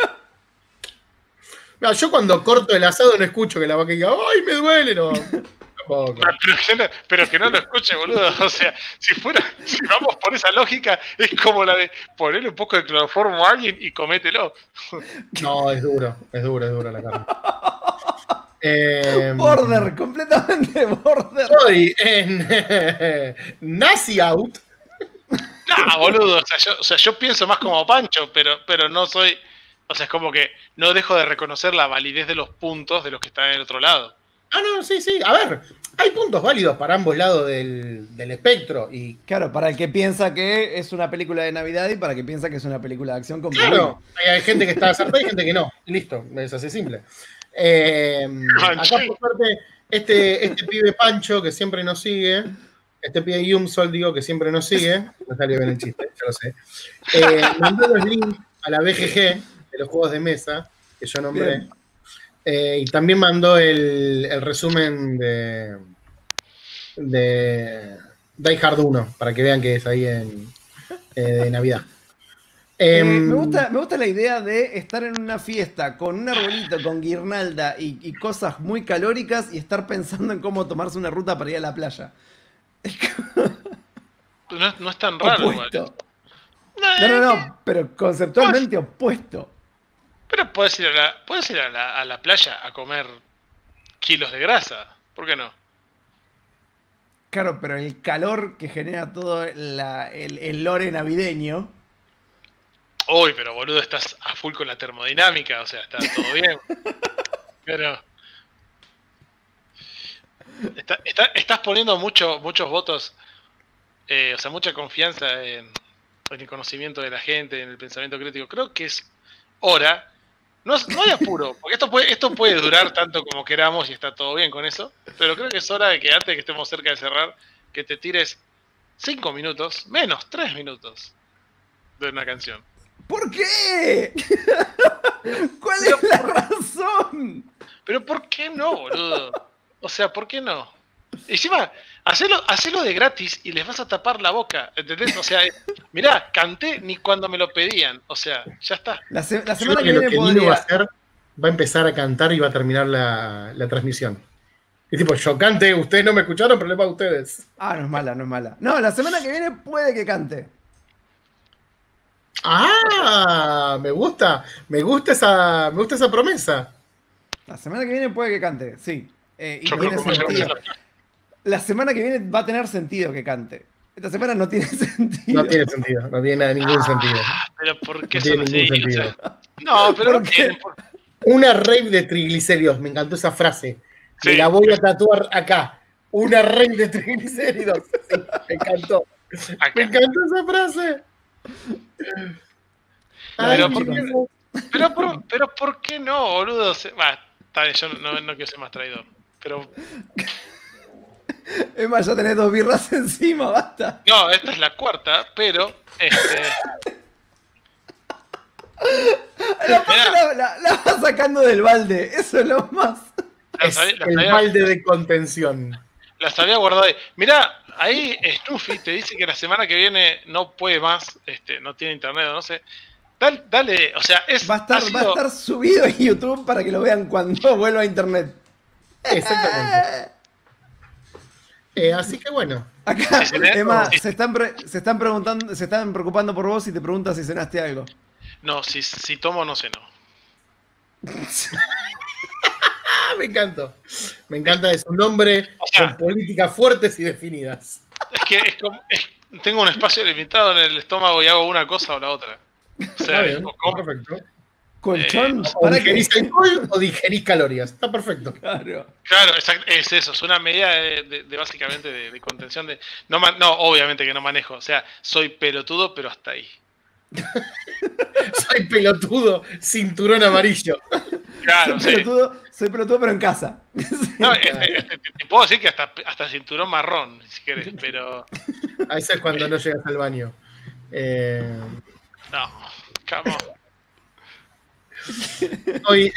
No, yo cuando corto el asado no escucho que la vaca diga, ¡ay, me duele! No. Pero que no lo escuche, boludo. O sea, si vamos por esa lógica, es como la de ponerle un poco de cloroformo a alguien y comételo. No, es duro la carne. Border, completamente border. Soy en Nazi Out. No, boludo. O sea, yo pienso más como Pancho, pero no soy. O sea, es como que no dejo de reconocer la validez de los puntos de los que están en el otro lado. No, sí. A ver, hay puntos válidos para ambos lados del espectro. Y claro, para el que piensa que es una película de Navidad y para el que piensa que es una película de acción con claro, hay gente que está acertada y gente que no. Listo, es así simple. Acá, por suerte, este pibe Pancho, que siempre nos sigue, este pibe Yumsol, digo, que siempre nos sigue, no salió bien el chiste, yo lo sé, mandó los links a la BGG de los juegos de mesa que yo nombré. Y también mandó el resumen de Die Hard 1 para que vean que es ahí de Navidad. Me gusta la idea de estar en una fiesta con un arbolito, con guirnalda y cosas muy calóricas y estar pensando en cómo tomarse una ruta para ir a la playa. No es tan raro, igual. No, pero conceptualmente opuesto. Pero puedes ir a la playa a comer kilos de grasa. ¿Por qué no? Claro, pero el calor que genera todo el lore navideño. Uy, pero boludo, estás a full con la termodinámica, o sea, está todo bien. Pero estás poniendo muchos votos, o sea, mucha confianza en el conocimiento de la gente, en el pensamiento crítico. Creo que es hora. No hay apuro, porque esto puede durar tanto como queramos y está todo bien con eso, pero creo que es hora de que antes de que estemos cerca de cerrar, que te tires 5 minutos, menos 3 minutos de una canción. ¿Por qué? ¿Cuál es la razón? Pero ¿por qué no, boludo? O sea, ¿por qué no? Encima, hacelo de gratis y les vas a tapar la boca, ¿entendés? O sea, mirá, canté ni cuando me lo pedían, o sea, ya está. La semana que viene va a empezar a cantar y va a terminar la transmisión. Y tipo, yo cante, ustedes no me escucharon, problema de ustedes. No es mala. No, la semana que viene puede que cante. Me gusta esa promesa. La semana que viene puede que cante, sí. Y tiene sentido. La semana que viene va a tener sentido que cante. Esta semana no tiene sentido. No tiene sentido, no tiene ningún sentido. Pero ¿por qué no tiene ningún sentido? O sea, no, pero ¿por qué? Una rave de triglicéridos, me encantó esa frase. Sí. Me la voy a tatuar acá. Una rave de triglicéridos. Sí, me encantó. Acá. Me encantó esa frase. Pero ¿por qué no, boludo? Está bien, yo no quiero ser más traidor. Pero. Es más, ya tenés 2 birras encima, basta. No, esta es la cuarta, pero. La vas sacando del balde, eso es lo más. El balde de contención. Las había guardado ahí. Mirá, ahí Snuffy te dice que la semana que viene no puede más, no tiene internet, no sé. Dale, o sea, va a estar subido en YouTube para que lo vean cuando vuelva a internet. Exactamente. Así que bueno. Acá, Emma, se están preocupando por vos y te preguntan si cenaste algo. No, si tomo no ceno. Me encantó. Me encanta, es un hombre con políticas fuertes y definidas. Es que tengo un espacio limitado en el estómago y hago una cosa o la otra. O sea, bien, perfecto. Colchón, o digerís alcohol o digerís calorías. Está perfecto. Claro, es eso. Es una medida de básicamente de contención de. No, obviamente que no manejo. O sea, soy pelotudo, pero hasta ahí. Soy pelotudo, cinturón amarillo. Claro, soy pelotudo, pero en casa. No, te puedo decir que hasta cinturón marrón, si querés, pero. A veces es cuando no llegas al baño. No, come on. Hoy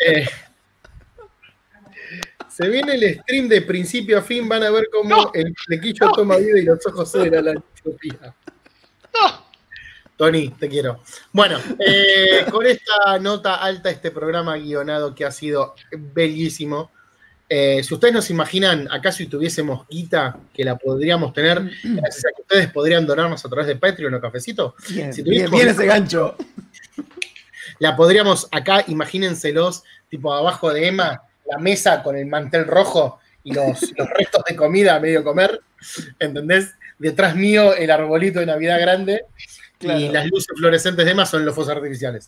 se viene el stream de principio a fin. Van a ver cómo el flequillo toma vida y los ojos se la Etiopía. No. Tony, te quiero. Bueno, con esta nota alta, este programa guionado que ha sido bellísimo. Si ustedes nos imaginan, acá si tuviésemos guita, que la podríamos tener, gracias a que ustedes podrían donarnos a través de Patreon o Cafecito. Bien ese gancho. La podríamos acá, imagínenselos, tipo abajo de Emma, la mesa con el mantel rojo y los restos de comida a medio comer, ¿entendés? Detrás mío el arbolito de Navidad grande, claro. Y las luces fluorescentes de Emma son los fuegos artificiales.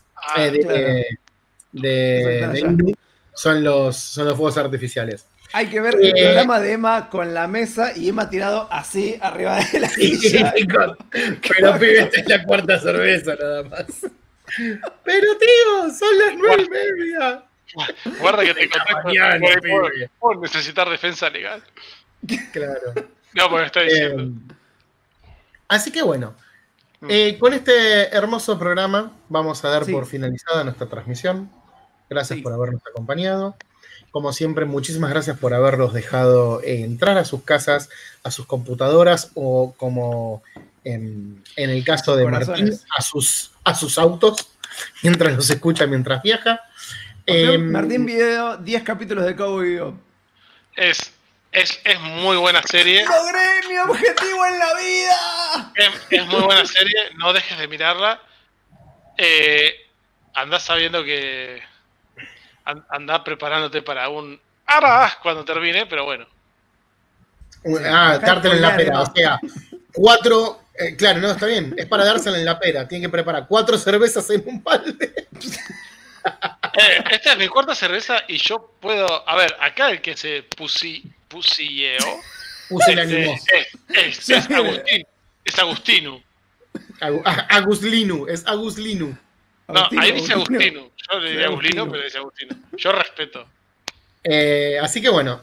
Son los fuegos artificiales. Hay que ver el programa de Emma con la mesa y Emma tirado así arriba de la silla. Pero pibe, esta es la cuarta cerveza nada más. Pero tío, son las 9:30. Guarda que te encontré por necesitar defensa legal. Claro. No, porque está diciendo. Así que bueno, con este hermoso programa vamos a dar por finalizada nuestra transmisión. Gracias por habernos acompañado. Como siempre, muchísimas gracias por haberlos dejado entrar a sus casas, a sus computadoras o como en el caso de Martín, a sus autos, mientras los escucha, mientras viaja. Martín vio 10 capítulos de Cowboy Bebop. Es muy buena serie. ¡Logré mi objetivo en la vida! Es muy buena serie, no dejes de mirarla. Andás sabiendo que... Andá preparándote para un... cuando termine, pero bueno. Dártelo en la pera, o sea, 4... claro, no, está bien, es para dársela en la pera. Tiene que preparar 4 cervezas en un balde. Esta es mi cuarta cerveza y yo puedo... A ver, acá el que se pusilleó... Es Agustín. Es Agustino. Aguslinu, es Aguslinu. No, ahí dice Agustino. Yo le diría Agustino, pero dice Agustino. Yo respeto. Así que bueno.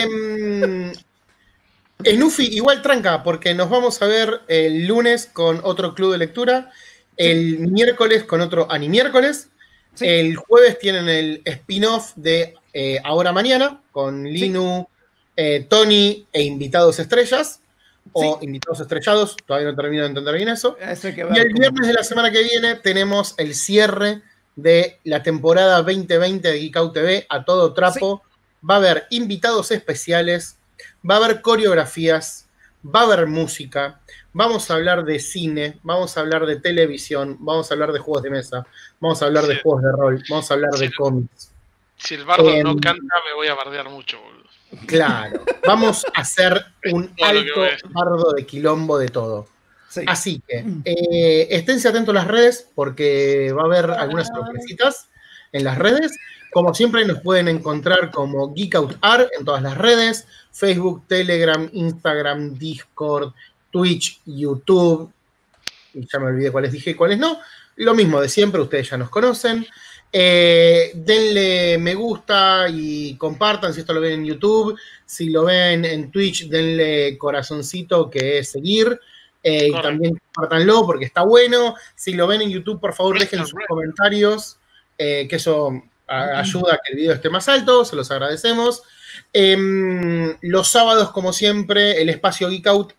Enufi igual tranca, porque nos vamos a ver el lunes con otro club de lectura, el miércoles con otro Animiércoles, el jueves tienen el spin-off de Ahora Mañana, con Linu, Tony e invitados estrellas, o invitados estrellados, todavía no termino de entender bien eso. Y el viernes de la semana que viene tenemos el cierre de la temporada 2020 de Geek Out TV a todo trapo. Va a haber invitados especiales, va a haber coreografías, va a haber música, vamos a hablar de cine, vamos a hablar de televisión, vamos a hablar de juegos de mesa, vamos a hablar de juegos de rol, vamos a hablar de cómics. Si el bardo no canta, me voy a bardear mucho, boludo. Claro, vamos a hacer un alto bardo de quilombo de todo. Así que esténse atentos a las redes porque va a haber algunas sorpresitas en las redes. Como siempre nos pueden encontrar como Geek Out Art en todas las redes, Facebook, Telegram, Instagram, Discord, Twitch, YouTube, y ya me olvidé cuáles dije y cuáles no. Lo mismo de siempre, ustedes ya nos conocen. Denle me gusta y compartan si esto lo ven en YouTube. Si lo ven en Twitch, denle corazoncito, que es seguir. Y también compártanlo porque está bueno. Si lo ven en YouTube, por favor, dejen sus comentarios, que eso ayuda a que el video esté más alto. Se los agradecemos. Los sábados, como siempre, el espacio Geek Out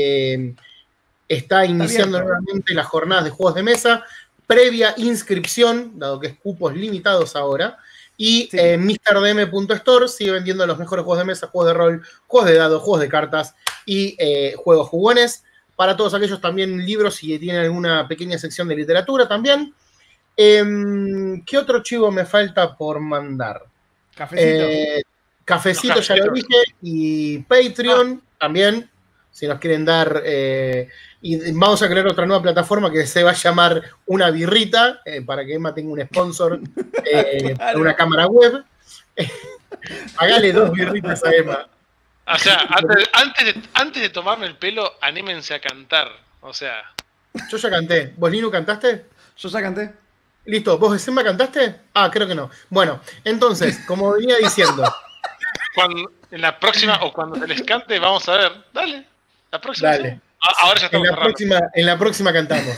está iniciando nuevamente las jornadas de juegos de mesa. Previa inscripción, dado que es cupos limitados ahora, y MrDM.store sigue vendiendo los mejores juegos de mesa, juegos de rol, juegos de dados, juegos de cartas y juegos jugones. Para todos aquellos también libros, si tienen alguna pequeña sección de literatura también. ¿Qué otro chivo me falta por mandar? Cafecito. Cafecito, ya lo dije, y Patreon también, si nos quieren dar. Y vamos a crear otra nueva plataforma que se va a llamar Una Birrita, para que Emma tenga un sponsor para una cámara web. Pagale 2 birritas a Emma. O sea, antes de tomarme el pelo, anímense a cantar. O sea. Yo ya canté. ¿Vos, Linu, cantaste? Yo ya canté. Listo. ¿Vos, Emma, cantaste? Ah, creo que no. Bueno, entonces, como venía diciendo. En la próxima, o cuando se les cante, vamos a ver. Dale. La próxima. Dale. Sí. Ahora ya estamos en la próxima cantamos.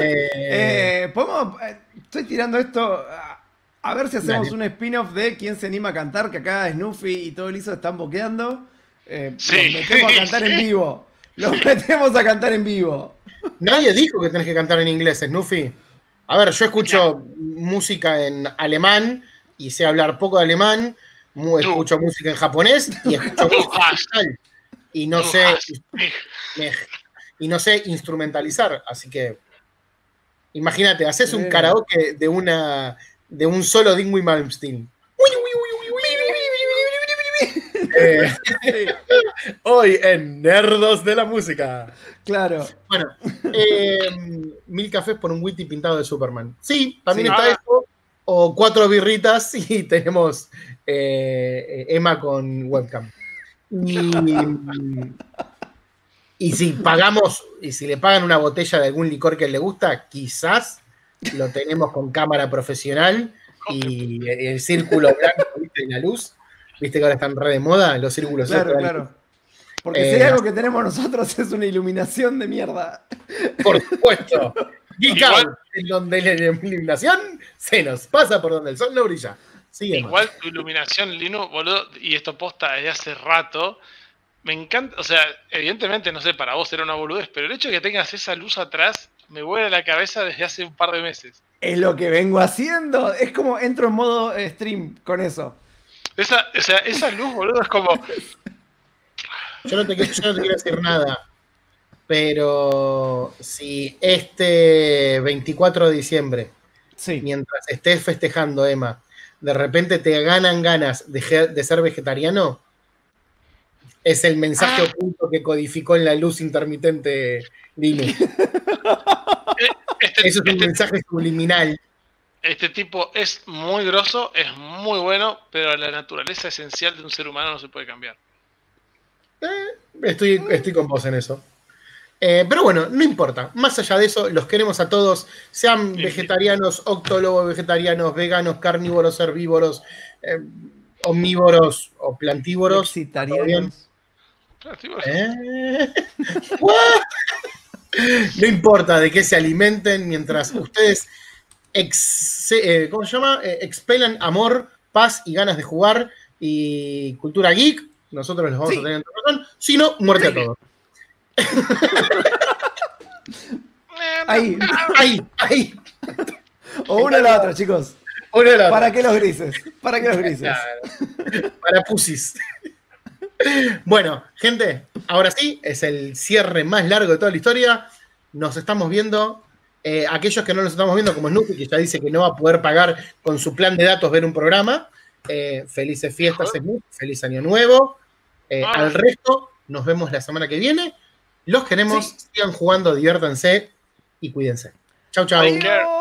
Estoy tirando esto. A ver si hacemos un spin-off de quién se anima a cantar, que acá Snuffy y todo el ISO están boqueando. Los metemos a cantar en vivo. Los metemos a cantar en vivo. Nadie dijo que tenés que cantar en inglés, Snuffy. A ver, yo escucho música en alemán y sé hablar poco de alemán. Escucho música en japonés y escucho música en y no sé instrumentalizar. Así que imagínate, haces un karaoke de un solo Dingway Malmsteen. Hoy en Nerdos de la Música. Claro. Bueno, 1000 cafés por un Witty pintado de Superman. Sí, también está eso. O 4 birritas y tenemos Emma con webcam. Y si pagamos, y si le pagan una botella de algún licor que le gusta, quizás lo tenemos con cámara profesional y el círculo blanco, ¿viste? La luz. ¿Viste que ahora están re de moda los círculos? Claro. Porque si hay algo que tenemos nosotros es una iluminación de mierda. Por supuesto. Geek Out, en donde la iluminación se nos pasa por donde el sol no brilla. Igual tu iluminación, Lino, boludo, y esto posta desde hace rato, me encanta, o sea, evidentemente, no sé, para vos era una boludez, pero el hecho de que tengas esa luz atrás me vuela la cabeza desde hace un par de meses. Es lo que vengo haciendo, es como entro en modo stream con eso. Esa luz, boludo, es como... Yo no te quiero decir nada, pero si este 24 de diciembre, mientras estés festejando, Emma, de repente te ganan ganas de ser vegetariano, es el mensaje oculto que codificó en la luz intermitente Linu. Eso es un mensaje subliminal. Este tipo es muy grosso, es muy bueno, pero la naturaleza esencial de un ser humano no se puede cambiar. Estoy con vos en eso. Pero bueno, no importa. Más allá de eso, los queremos a todos. Sean vegetarianos, octólogos, vegetarianos, veganos, carnívoros, herbívoros, omnívoros o plantívoros. No importa de qué se alimenten mientras ustedes expelan amor, paz y ganas de jugar y cultura geek. Nosotros los vamos a tener en razón. Si no, muerte a todos. Ahí. O una o la otra, chicos. ¿Para qué los grises? Para pusis. Bueno, gente, ahora sí, es el cierre más largo de toda la historia. Nos estamos viendo. Aquellos que no nos estamos viendo, como Snoopy, que ya dice que no va a poder pagar con su plan de datos ver un programa. Felices fiestas, Snoopy. Feliz año nuevo. Al resto, nos vemos la semana que viene. Los queremos. Sigan jugando, diviértanse y cuídense. Chau, chau.